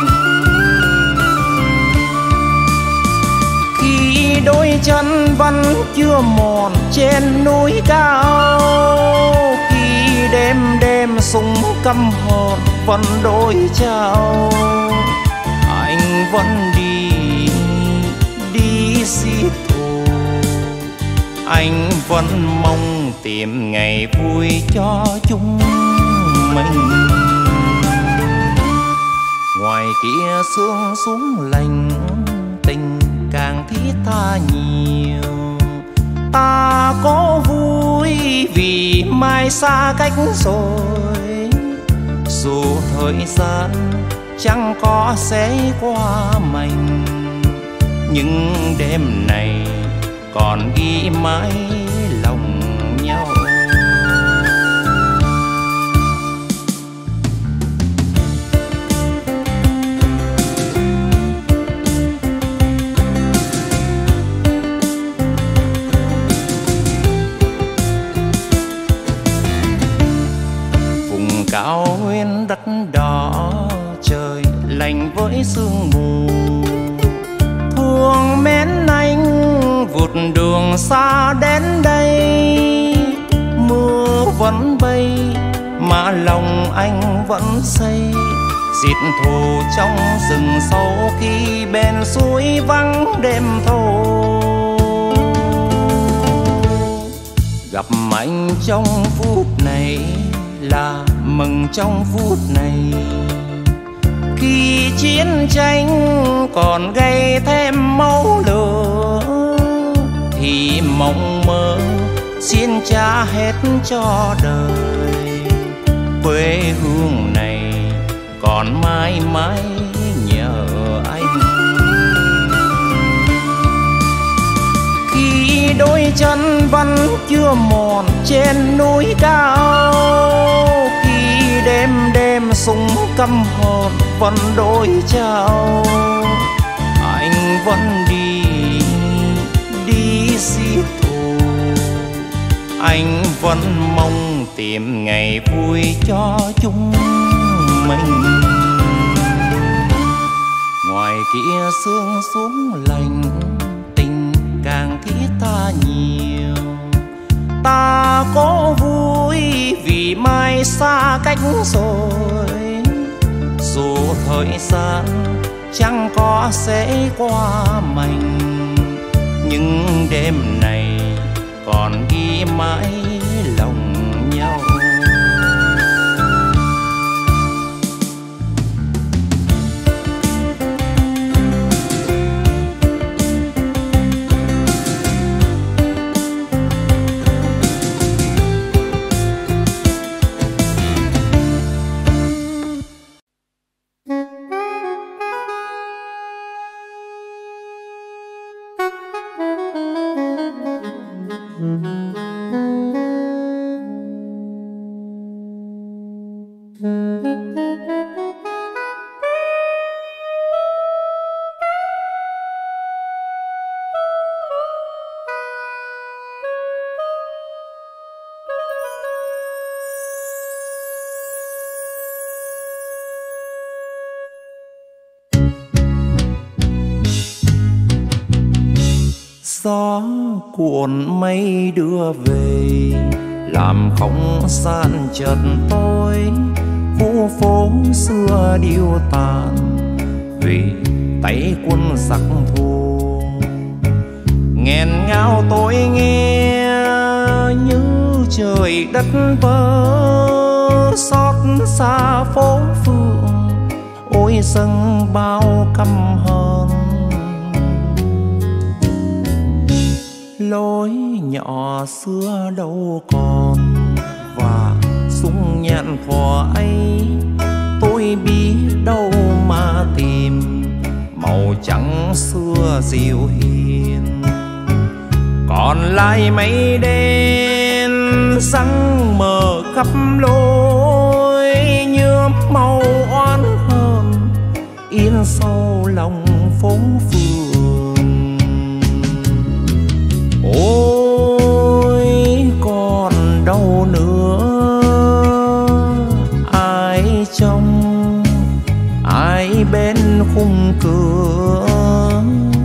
Khi đôi chân vẫn chưa mòn trên núi cao, khi đêm đêm súng căm hồn vẫn đôi trao, anh vẫn đi xiết thù. Anh vẫn mong tìm ngày vui cho chúng mình. Ngoài kia sương xuống lạnh, tình càng thiết tha nhiều. Ta có vui vì mai xa cách rồi, dù thời gian chẳng có sẽ qua mình, nhưng đêm này còn ghi mãi lòng nhau. Vùng cao nguyên đất đỏ, trời lạnh với sương mù. Thương mến anh vụt đường xa đến đây, mưa vẫn bay mà lòng anh vẫn say. Diệt thù trong rừng sâu khi bên suối vắng đêm thâu. Gặp anh trong phút này là mừng trong phút này. Khi chiến tranh còn gây thêm máu lửa thì mộng mơ xin trả hết cho đời. Quê hương này còn mãi mãi nhờ anh. Khi đôi chân vẫn chưa mòn trên núi cao, khi đêm đêm súng căm hồn vẫn đôi trao, anh vẫn đi xiết thù. Anh vẫn mong tìm ngày vui cho chúng mình. Ngoài kia sương xuống lạnh, tình càng thiết tha nhiều. Ta có vui vì mai xa cách rồi, dù thời gian chẳng có sẽ qua mình, nhưng đêm này còn ghi mãi lòng nhau. Gió cuộn mây đưa về, làm không gian chợt tối. Khu phố xưa điêu tàn vì tay quân giặc thù. Nghẹn ngào tôi nghe như trời đất vỡ, xót xa phố phường ôi dâng bao căm hờn. Lối nhỏ xưa đâu còn và súng nhạn thuở ấy, tôi biết đâu mà tìm màu trắng xưa dịu hiền. còn lại mây đen răng mờ khắp lối, nhuốm màu oán hờn in sâu lòng phố phường. Ôi còn đâu nữa, ai trông ai bên khung cửa,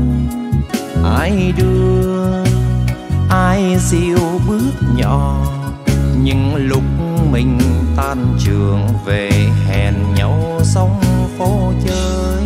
ai đưa ai dìu bước nhỏ, những lúc mình tan trường về hẹn nhau sông phố chơi.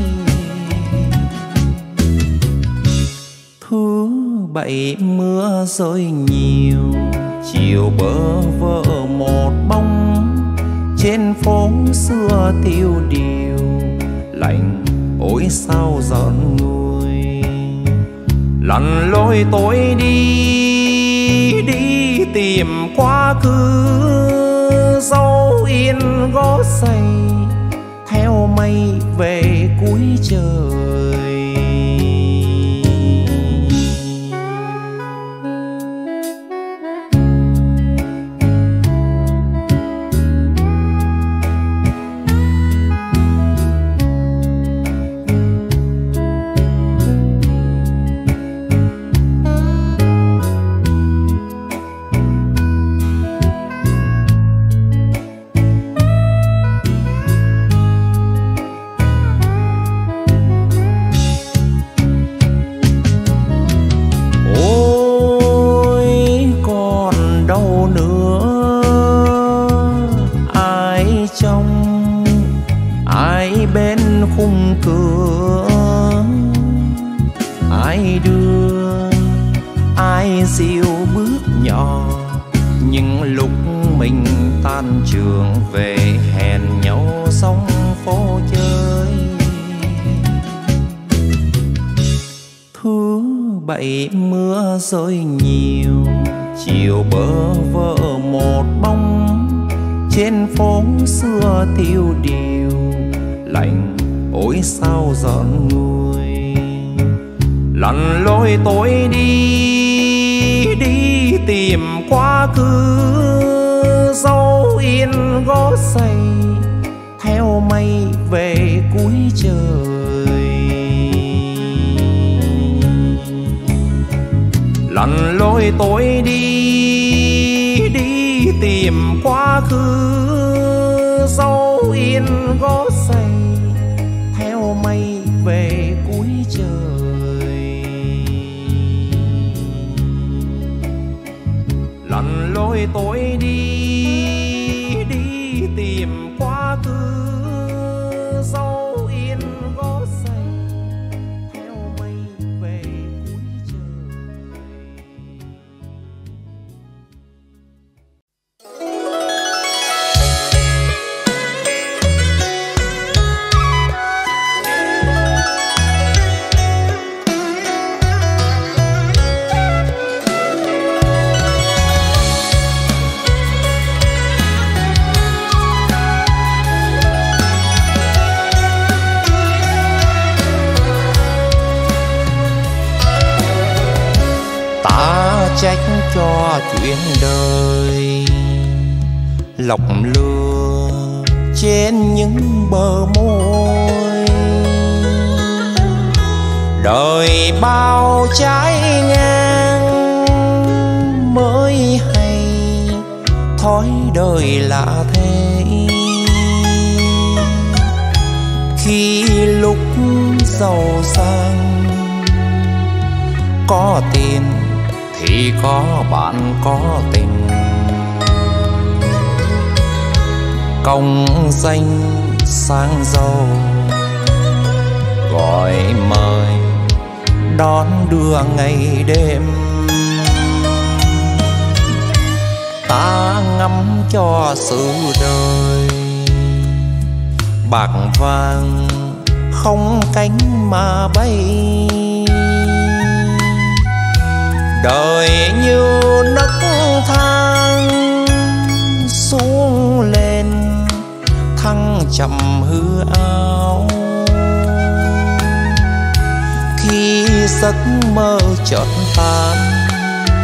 Thứ bảy mưa rơi nhiều, chiều bơ vơ một bóng trên phố xưa tiêu điều, lạnh ôi sao giận người. Lặn lối tối đi đi tìm quá khứ, dấu in gót giày theo mây về cuối trời. Khung cửa ai đưa ai dìu bước nhỏ, những lúc mình tan trường về hẹn nhau sông phố chơi. Thứ bảy mưa rơi nhiều, chiều bơ vơ một bóng trên phố xưa tiêu điều, lạnh ôi sao giận người. Lặn lối tối đi đi tìm quá khứ, dấu in gót giày theo mây về cuối trời. Lặn lối tối đi đi tìm quá khứ, dấu in gót giày theo mây về cuối trời. Lặn lối tối đi đi tìm quá khứ, dấu in gót giày theo mây về cuối trời. Trách cho chuyện đời lọc lừa trên những bờ môi, đời bao trái ngang mới hay thói đời lạ thế. Khi lúc giàu sang có tiền thì có bạn có tình, công danh sang giàu gọi mời đón đưa ngày đêm. Ta ngắm cho sự đời bạc vàng không cánh mà bay, đời như nấc thang xuống lên thăng trầm hư ảo. Khi giấc mơ chợt tan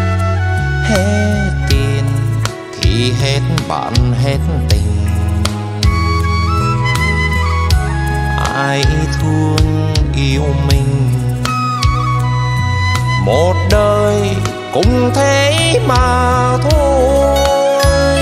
hết tiền thì hết bạn hết tình. Ai thương yêu mình một đời cũng thế mà thôi.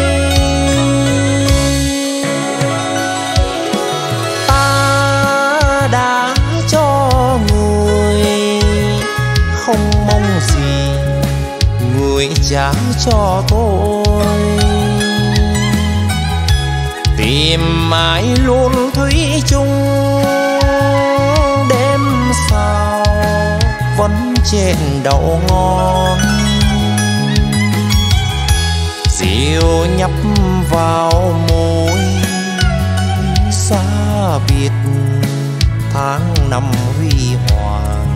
Ta đã cho người không mong gì, người trả cho tôi. Tìm mãi luôn thủy chung, đêm sao vẫn trên đậu ngon. Rượu nhấp vào môi, xa biệt tháng năm huy hoàng.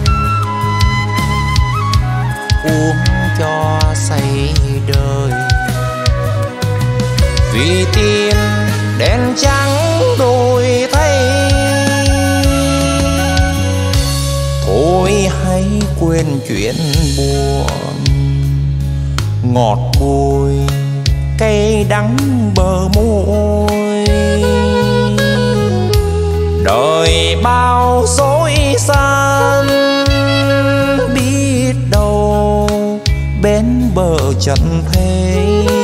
Uống cho say đời, vì tiền đen trắng đổi thay. Thôi hãy quên chuyện buồn, ngọt bùi cay đắng bờ môi. Đời bao dối gian, biết đâu bên bờ trần thế.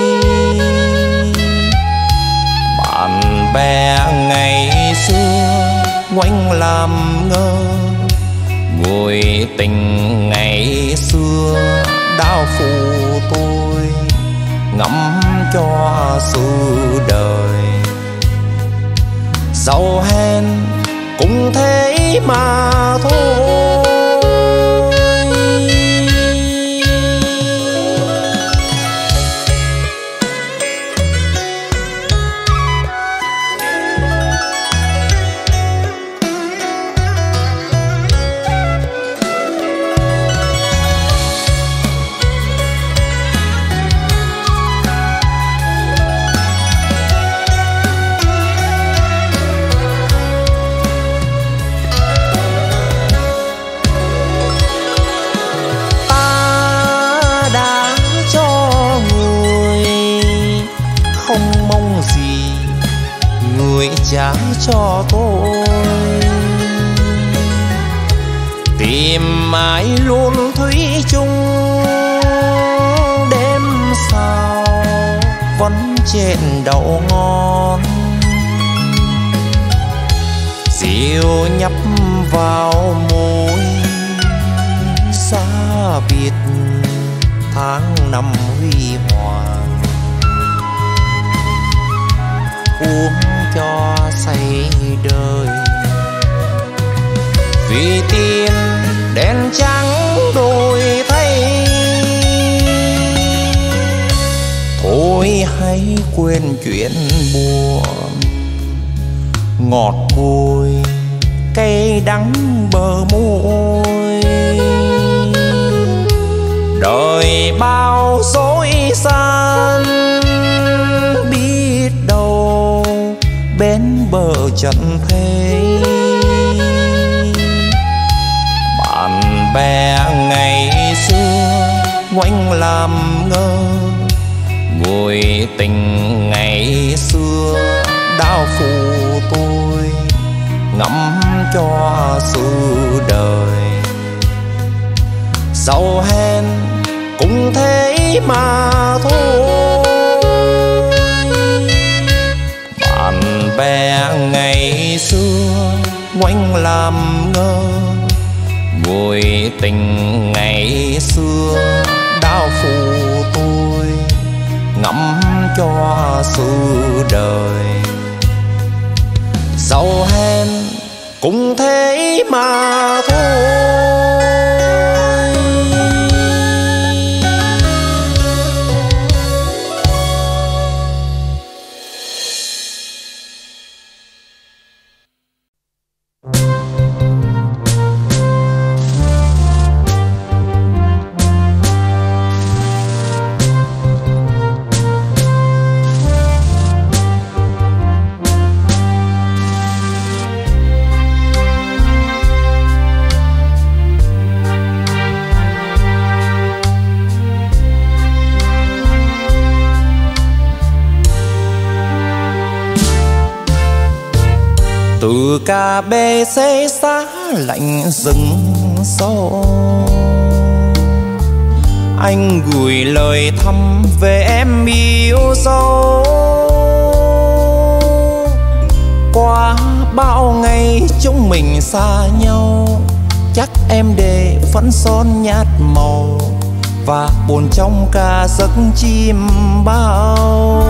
Bạn bè ngày xưa ngoảnh làm ngơ, người tình ngày xưa đau phụ tôi ngắm cho sự đời. Giàu hèn cũng thế mà thôi. Trả cho tôi. Tìm mãi luôn thủy chung, đêm sao vẫn trên đậu ngon. Rượu nhấp vào môi, xa biệt tháng năm huy hoàng. Uống cho say đời, vì tiền đen trắng đổi thay. Thôi hãy quên chuyện buồn, ngọt bùi cay đắng bờ môi. Đời bao dối gian, biết đâu bên bờ trần thế. Bạn bè ngày xưa ngoảnh làm ngơ, người tình ngày xưa đau phụ tôi ngắm cho sự đời. Giàu hèn cũng thế mà thôi. Bạn bè ngày xưa ngoảnh làm ngơ, người tình ngày xưa đau phụ tôi ngắm cho sự đời. Giàu hèn cũng thế mà thôi. Từ cà bê xế xá lạnh rừng sâu, anh gửi lời thăm về em yêu dấu. Qua bao ngày chúng mình xa nhau, chắc em để phấn son nhạt màu và buồn trong cả giấc chim bao.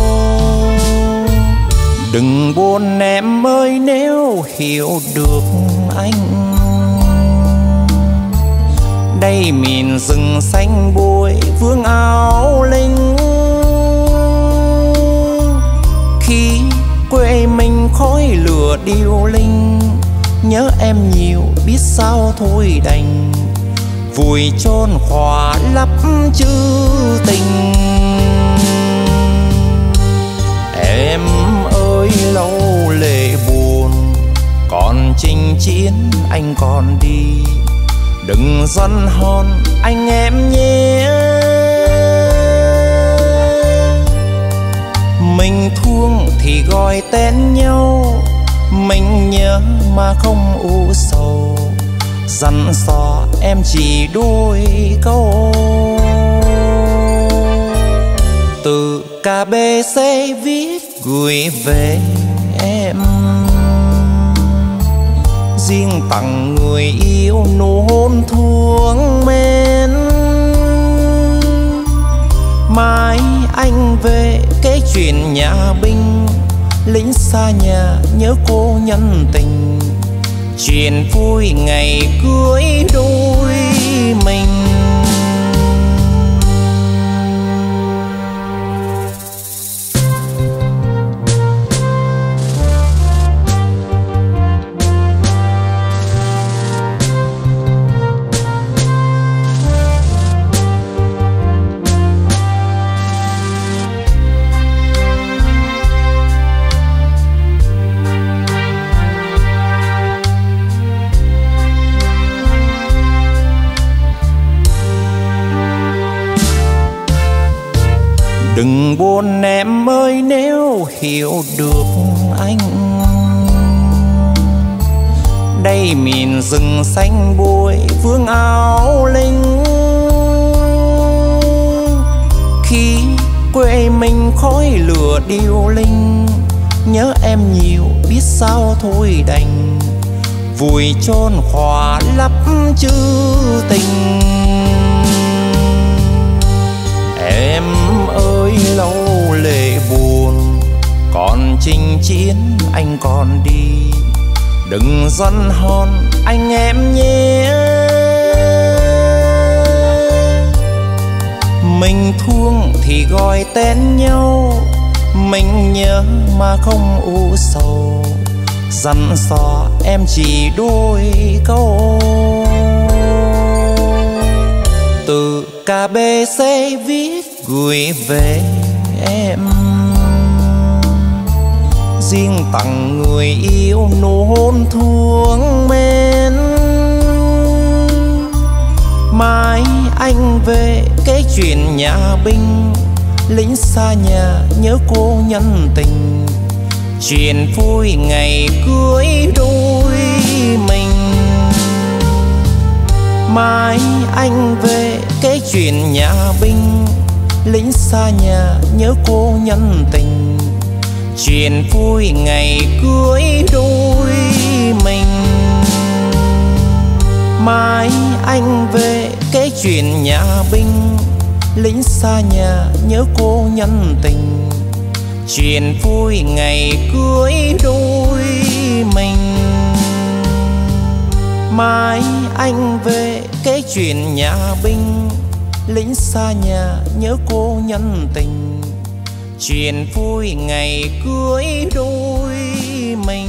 Đừng buồn em ơi nếu hiểu được anh, đây miền rừng xanh buổi vương áo linh. Khi quê mình khói lửa điêu linh, nhớ em nhiều biết sao thôi đành, vùi chôn khỏa lấp chữ tình. Em ơi lâu lệ buồn, còn chinh chiến anh còn đi, đừng giận hờn anh em nhé. Mình thương thì gọi tên nhau, mình nhớ mà không u sầu, dặn dò em chỉ đôi câu. Từ cà bê sẽ viết gửi về em, riêng tặng người yêu nụ hôn thương mến. Mai anh về kể chuyện nhà binh, lính xa nhà nhớ cô nhân tình, chuyện vui ngày cưới đôi mình. Đừng buồn em ơi nếu hiểu được anh, đây miền rừng xanh buổi vương áo linh. Khi quê mình khói lửa điêu linh, nhớ em nhiều biết sao thôi đành, vùi chôn khỏa lấp chữ tình. Em ơi lâu lệ buồn, còn chinh chiến anh còn đi, đừng giận hờn anh em nhé. Mình thương thì gọi tên nhau, mình nhớ mà không u sầu, dặn dò em chỉ đôi câu. Từ cà bê sẽ viết gửi về em, riêng tặng người yêu nụ hôn thương mến. Mai anh về kể chuyện nhà binh, lính xa nhà nhớ cô nhân tình, chuyện vui ngày cưới đôi mình. Mai anh về kể chuyện nhà binh, lính xa nhà nhớ cô nhân tình, chuyện vui ngày cưới đôi mình. Mai anh về kể chuyện nhà binh, lính xa nhà nhớ cô nhân tình, chuyện vui ngày cưới đôi mình. Mai anh về kể chuyện nhà binh, lính xa nhà nhớ cô nhân tình, chuyện vui ngày cưới đôi mình.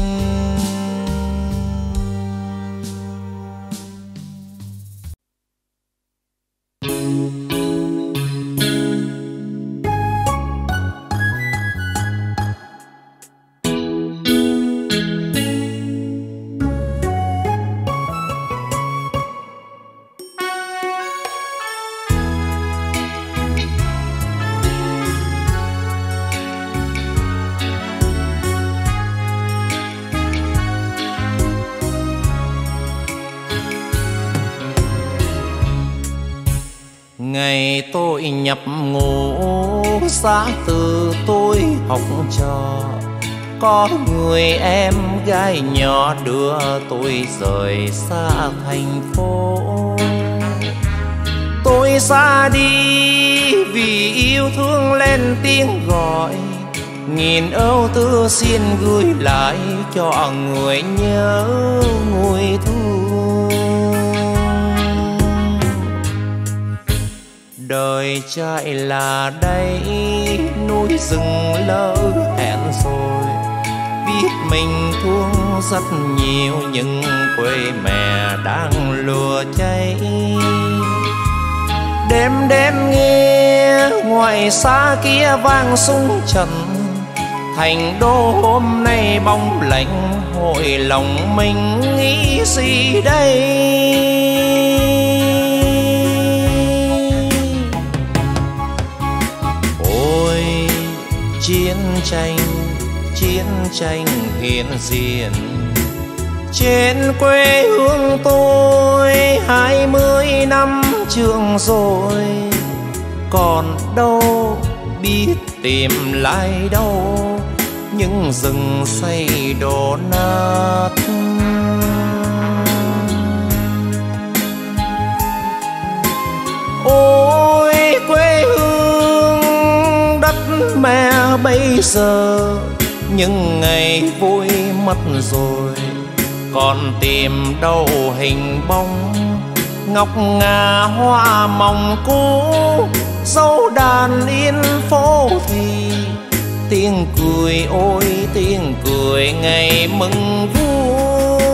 Ngày tôi nhập ngũ xã từ tôi học trò, có người em gái nhỏ đưa tôi rời xa thành phố. Tôi ra đi vì yêu thương lên tiếng gọi, nghìn âu tư xin gửi lại cho người nhớ người thương. Đời trai là đây, núi rừng lỡ hẹn rồi, biết mình thương rất nhiều nhưng quê mẹ đang lừa cháy. Đêm đêm nghe ngoài xa kia vang súng trận, thành đô hôm nay bóng lạnh, hội lòng mình nghĩ gì đây? Ôi chiến tranh hiện diện trên quê hương tôi, 20 năm trường rồi, còn đâu biết tìm lại đâu những rừng xây đổ nát. Ôi quê hương đất mẹ bây giờ, những ngày vui mất rồi, còn tìm đâu hình bóng ngọc ngà hoa mỏng cũ. Dấu đàn yên phố thì tiếng cười, ôi tiếng cười ngày mừng vui.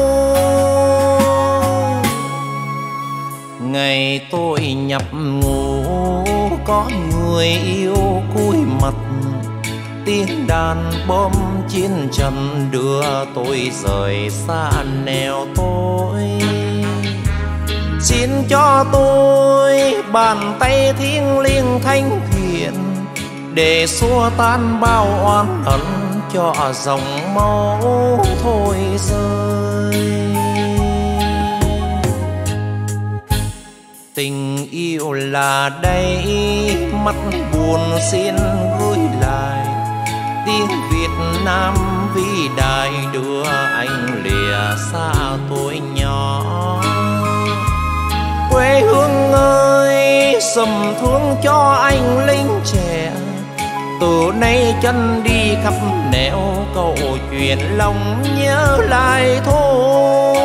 Ngày tôi nhập ngũ có người yêu cúi mặt, tiếng đàn bom chiến trận đưa tôi rời xa nẻo tối. Xin cho tôi bàn tay thiêng liêng thanh thiện, để xua tan bao oán hận cho dòng máu thôi rơi. Tình yêu là đây, mắt buồn xin gửi lại, tiếng Việt Nam vĩ đại đưa anh lìa xa tôi nhỏ. Quê hương ơi sầm thương cho anh lính trẻ, từ nay chân đi khắp nẻo, câu chuyện lòng nhớ lại thôi.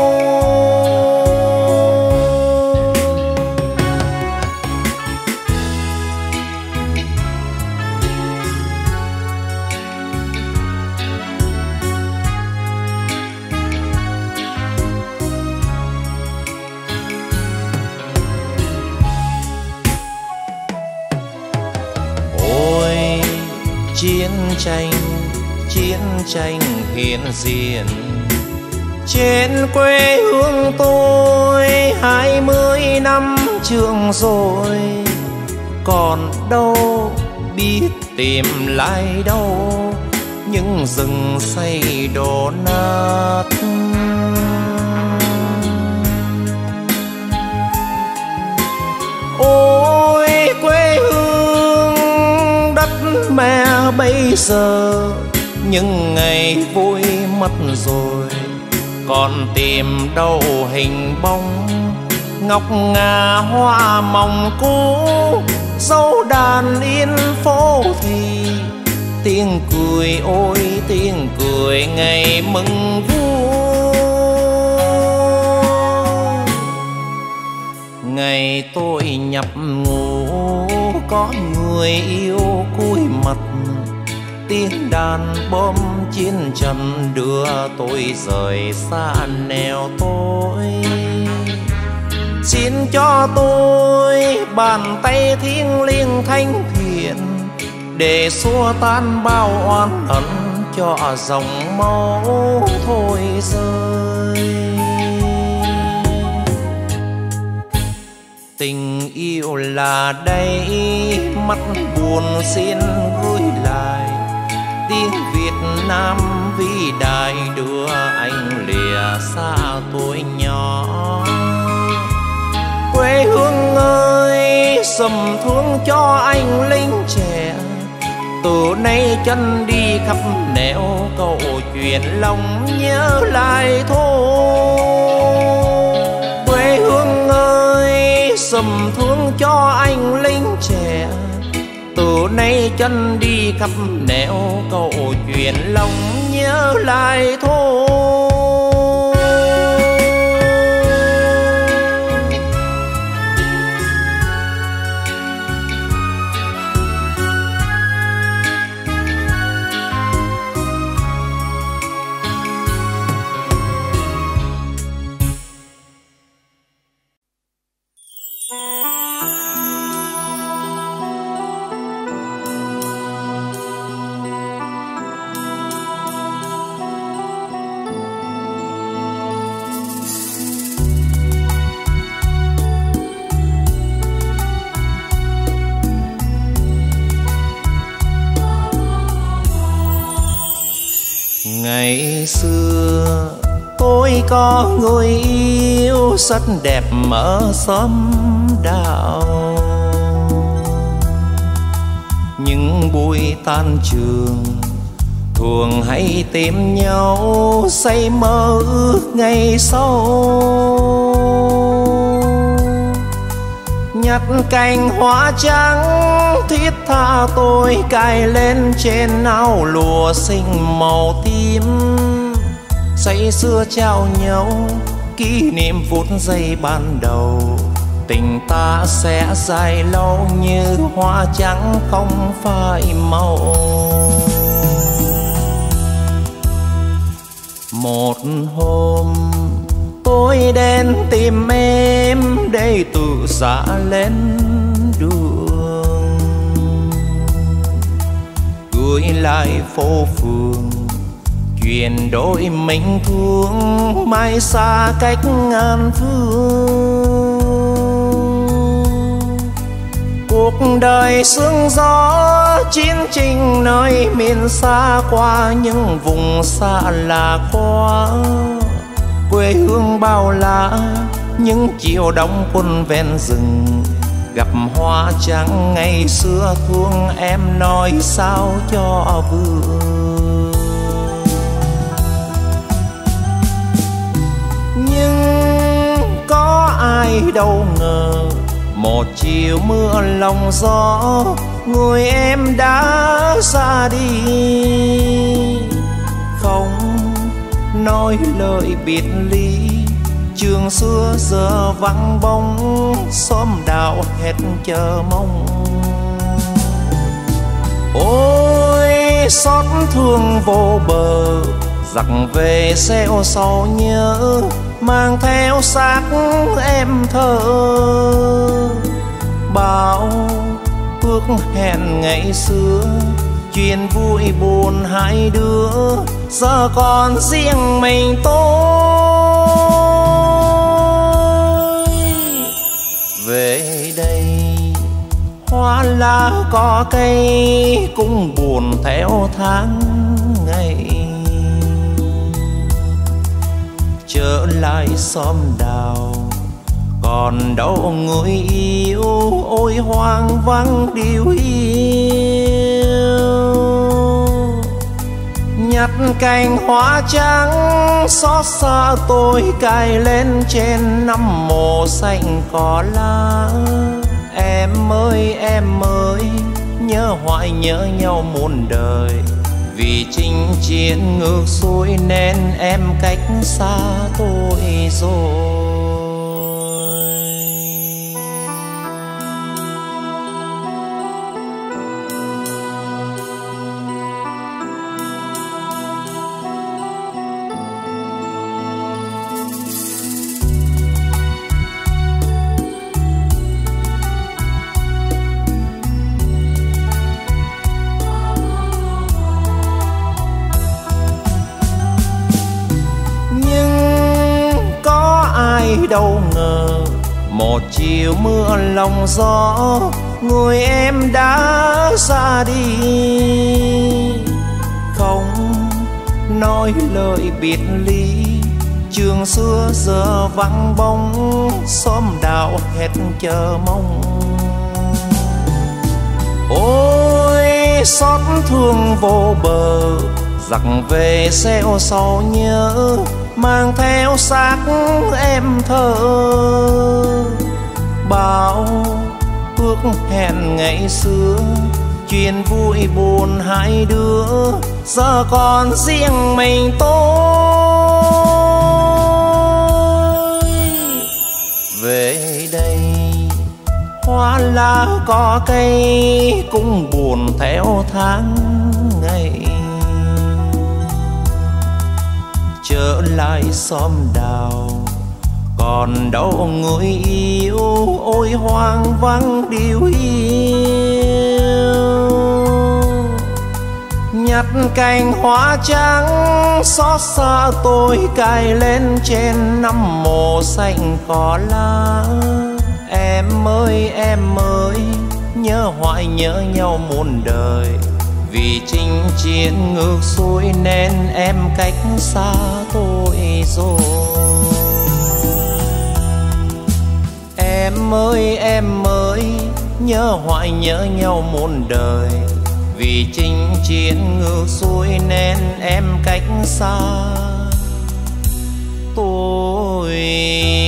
Chiến tranh hiện diện trên quê hương tôi, 20 năm trường rồi, còn đâu biết tìm lại đâu những rừng xây đổ nát. Ôi quê hương đất mẹ bây giờ, những ngày vui mất rồi, còn tìm đâu hình bóng ngọc ngà hoa mỏng cũ. Dấu đàn yên phố thì tiếng cười, ôi tiếng cười ngày mừng vui. Ngày tôi nhập ngũ có người yêu cúi mặt, tiếng đàn bom chiến trận đưa tôi rời xa nẻo tối. Xin cho tôi bàn tay thiêng liêng thanh thiện, để xua tan bao oán hận cho dòng máu thôi rơi. Tình yêu là đây, mắt buồn xin gửi lại, tiếng Việt Nam vĩ đại đưa anh lìa xa tôi nhỏ. Quê hương ơi sầm thương cho anh lính trẻ. Từ nay chân đi khắp nẻo, câu chuyện lòng nhớ lại thôi. Quê hương ơi, sầm thương cho anh lính trẻ. Từ nay chân đi khắp nẻo, câu chuyện lòng nhớ lại thôi. Ngày xưa tôi có người yêu rất đẹp ở xóm đạo. Những buổi tan trường thường hay tìm nhau, say mơ ước ngày sau. Nhặt cành hoa trắng thiết tha tôi cài lên trên áo lụa xinh màu tím. Say sưa trao nhau kỷ niệm phút giây ban đầu. Tình ta sẽ dài lâu như hoa trắng không phai màu. Một hôm tôi đến tìm em để tự giá lên đường, gửi lại phố phường chuyện đôi mình thương mai xa cách ngàn phương. Cuộc đời sương gió chiến tranh nơi miền xa, qua những vùng xa lạ quá. Quê hương bao la những chiều đông quân ven rừng, gặp hoa trắng ngày xưa thương em nói sao cho vừa. Nhưng có ai đâu ngờ một chiều mưa lòng gió, người em đã ra đi. Không nói lời biệt ly, trường xưa giờ vắng bóng, xóm đạo hết chờ mong. Ôi xót thương vô bờ, giặc về xeo sau nhớ, mang theo xác em thơ. Bao ước hẹn ngày xưa, chuyện vui buồn hai đứa, giờ còn riêng mình tôi. Về đây hoa lá có cây cũng buồn theo tháng ngày. Trở lại xóm đào còn đâu người yêu, ôi hoang vắng điều yêu. Nhặt cành hoa trắng xót xa tôi cài lên trên nấm mồ xanh cỏ lá. Em ơi nhớ hoài nhớ nhau muôn đời, vì chinh chiến ngược xuôi nên em cách xa tôi rồi. Đâu ngờ một chiều mưa lòng gió, người em đã ra đi. Không nói lời biệt ly, trường xưa giờ vắng bóng, xóm đạo hết chờ mong. Ôi xót thương vô bờ, giặc về xeo sau nhớ, mang theo xác em thơ. Bao ước hẹn ngày xưa, chuyện vui buồn hai đứa, giờ còn riêng mình tôi. Về đây hoa lá có cây, cũng buồn theo tháng ngày. Trở lại xóm đào, còn đâu người yêu, ôi hoang vắng điều yêu. Nhặt cành hoa trắng, xót xa tôi cài lên trên nấm mồ xanh cỏ lá. Em ơi nhớ hoài nhớ nhau muôn đời, vì chinh chiến ngược xuôi nên em cách xa tôi rồi. Em ơi nhớ hoài nhớ nhau muôn đời, vì chinh chiến ngược xuôi nên em cách xa tôi.